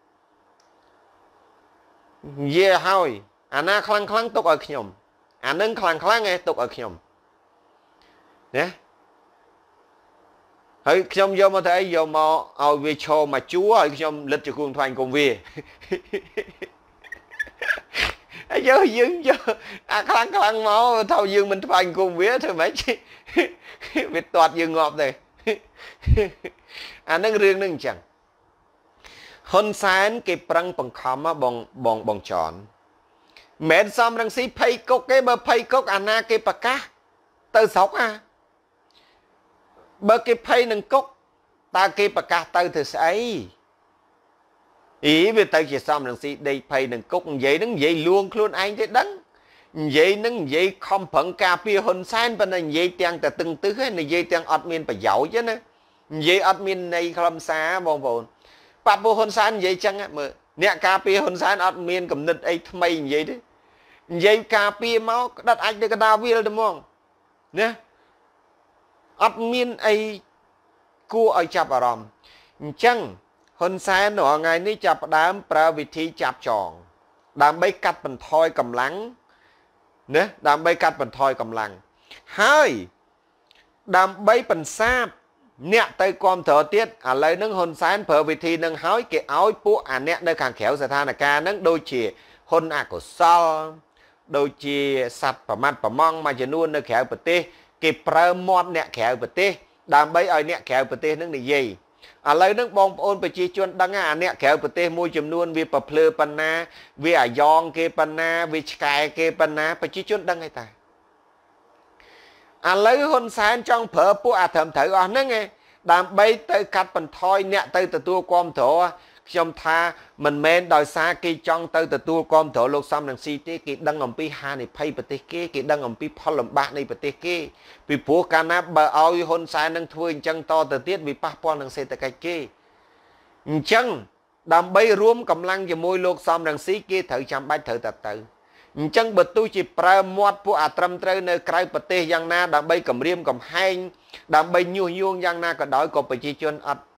និយាយឲ្យអាណាខ្លាំងទុកឲ្យខ្ញុំអានឹងខ្លាំងឯងទុកឲ្យខ្ញុំណាហើយខ្ញុំយកមកទៅអីយកមកឲ្យវាឈរមកជួឲ្យខ្ញុំលិតជាគួងថ្វាញ់គុំវាហើយយើងយកអាខ្លាំងមកថាយើងមិនថ្វាញ់គុំវាធ្វើម៉េចវាទាត់យើងងាប់ទេអានឹងរឿងនឹងអញ្ចឹងហ៊ុនសែនគេប្រឹងបង្ខំបងចន់មិនសំរងស៊ីភ័យគុកទេបើភ័យគុកអាណាគេប្រកាសទៅស្រុកបើគេភ័យនឹងគុកតើគេប្រកាសទៅធ្វើស្អីវាទៅជាសំរងស៊ីដេកភ័យនឹងគុកនិយាយនឹងនិយាយលួងខ្លួនឯងទេដឹងនិយាយនឹងនិយាយខំប្រឹងការពារហ៊ុនសែនប៉ុន្តែនិយាយទាំងតែតឹងទឹះឯងនិយាយទាំងអត់មានប្រយោជន៍ណានិយាយអត់មានន័យខ្លឹមសារបងប្អូនប៉ាពូហ៊ុនសែននិយាយចឹងមើលអ្នកការពារហ៊ុនសែនអត់មានគំនិតអីថ្មីនិយាយទេនិយាយការពារមកក្តាត់អាចទៅកដាវាលទៅហ្មងណាអត់មានអីគួរឲ្យចាប់អារម្មណ៍អញ្ចឹងហ៊ុនសែនរាល់ថ្ងៃនេះចាប់ផ្ដើមប្រើវិធីចាប់ចងដើម្បីកាត់បន្ថយកម្លាំងណាដើម្បីកាត់បន្ថយកម្លាំងហើយដើម្បីបន្សាបអ្នកទៅគ្រប់គ្រងទៀតឥឡូវហ្នឹងហ៊ុនសែនប្រើវិធីហ្នឹងហើយគេឲ្យពួកអាអ្នកនៅខាងក្រៅស្ថានភាពហ្នឹងដូចជាហ៊ុនអកុសលដូចជាសត្វប្រមាត់ប្រម៉ងមួយចំនួននៅក្រៅប្រទេសគេប្រើមាត់អ្នកក្រៅប្រទេសដើម្បីឲ្យអ្នកក្រៅប្រទេសហ្នឹងនិយាយឥឡូវហ្នឹងបងប្អូនប្រជាជនដឹងអាអ្នកក្រៅប្រទេសមួយចំនួនវាប្រភ្លឺប៉ុណ្ណាវាអាយ៉ងគេប៉ុណ្ណាវាឆ្កែគេប៉ុណ្ណាប្រជាជនដឹងហើយតាឥឡូវហ៊ុនសែនចង់ប្រើពួកអាត្រឹមត្រូវអស់ហ្នឹងឯងដើម្បីទៅកាត់បន្ថយអ្នកទៅទទួលគ្រប់គ្រងខ្ញុំថាមិនមែនដោយសារគេចង់ទៅទទួលគ្រប់គ្រងលោកសំរងស៊ីទេគេដឹងអំពីហានិភ័យប្រទេសគេដឹងអំពីផលលំបាកនៃប្រទេសគេពីព្រោះកាលណាបើឲ្យហ៊ុនសែននឹងធ្វើអញ្ចឹងតទៅទៀតវាប៉ះពាល់នឹងសេដ្ឋកិច្ចគេអញ្ចឹងដើម្បីរួមកម្លាំងជាមួយលោកសំរងស៊ីគេត្រូវចាំបាច់ត្រូវទៅអញ្ចឹងបើទោះជាប្រើមាត់ពួកអាត្រឹមត្រូវនៅក្រៅប្រទេសយ៉ាងណាដើម្បីគម្រាមកំហែងដើម្បីញុះញង់យ៉ាងណាក៏ដោយក៏ប្រជាជនអត់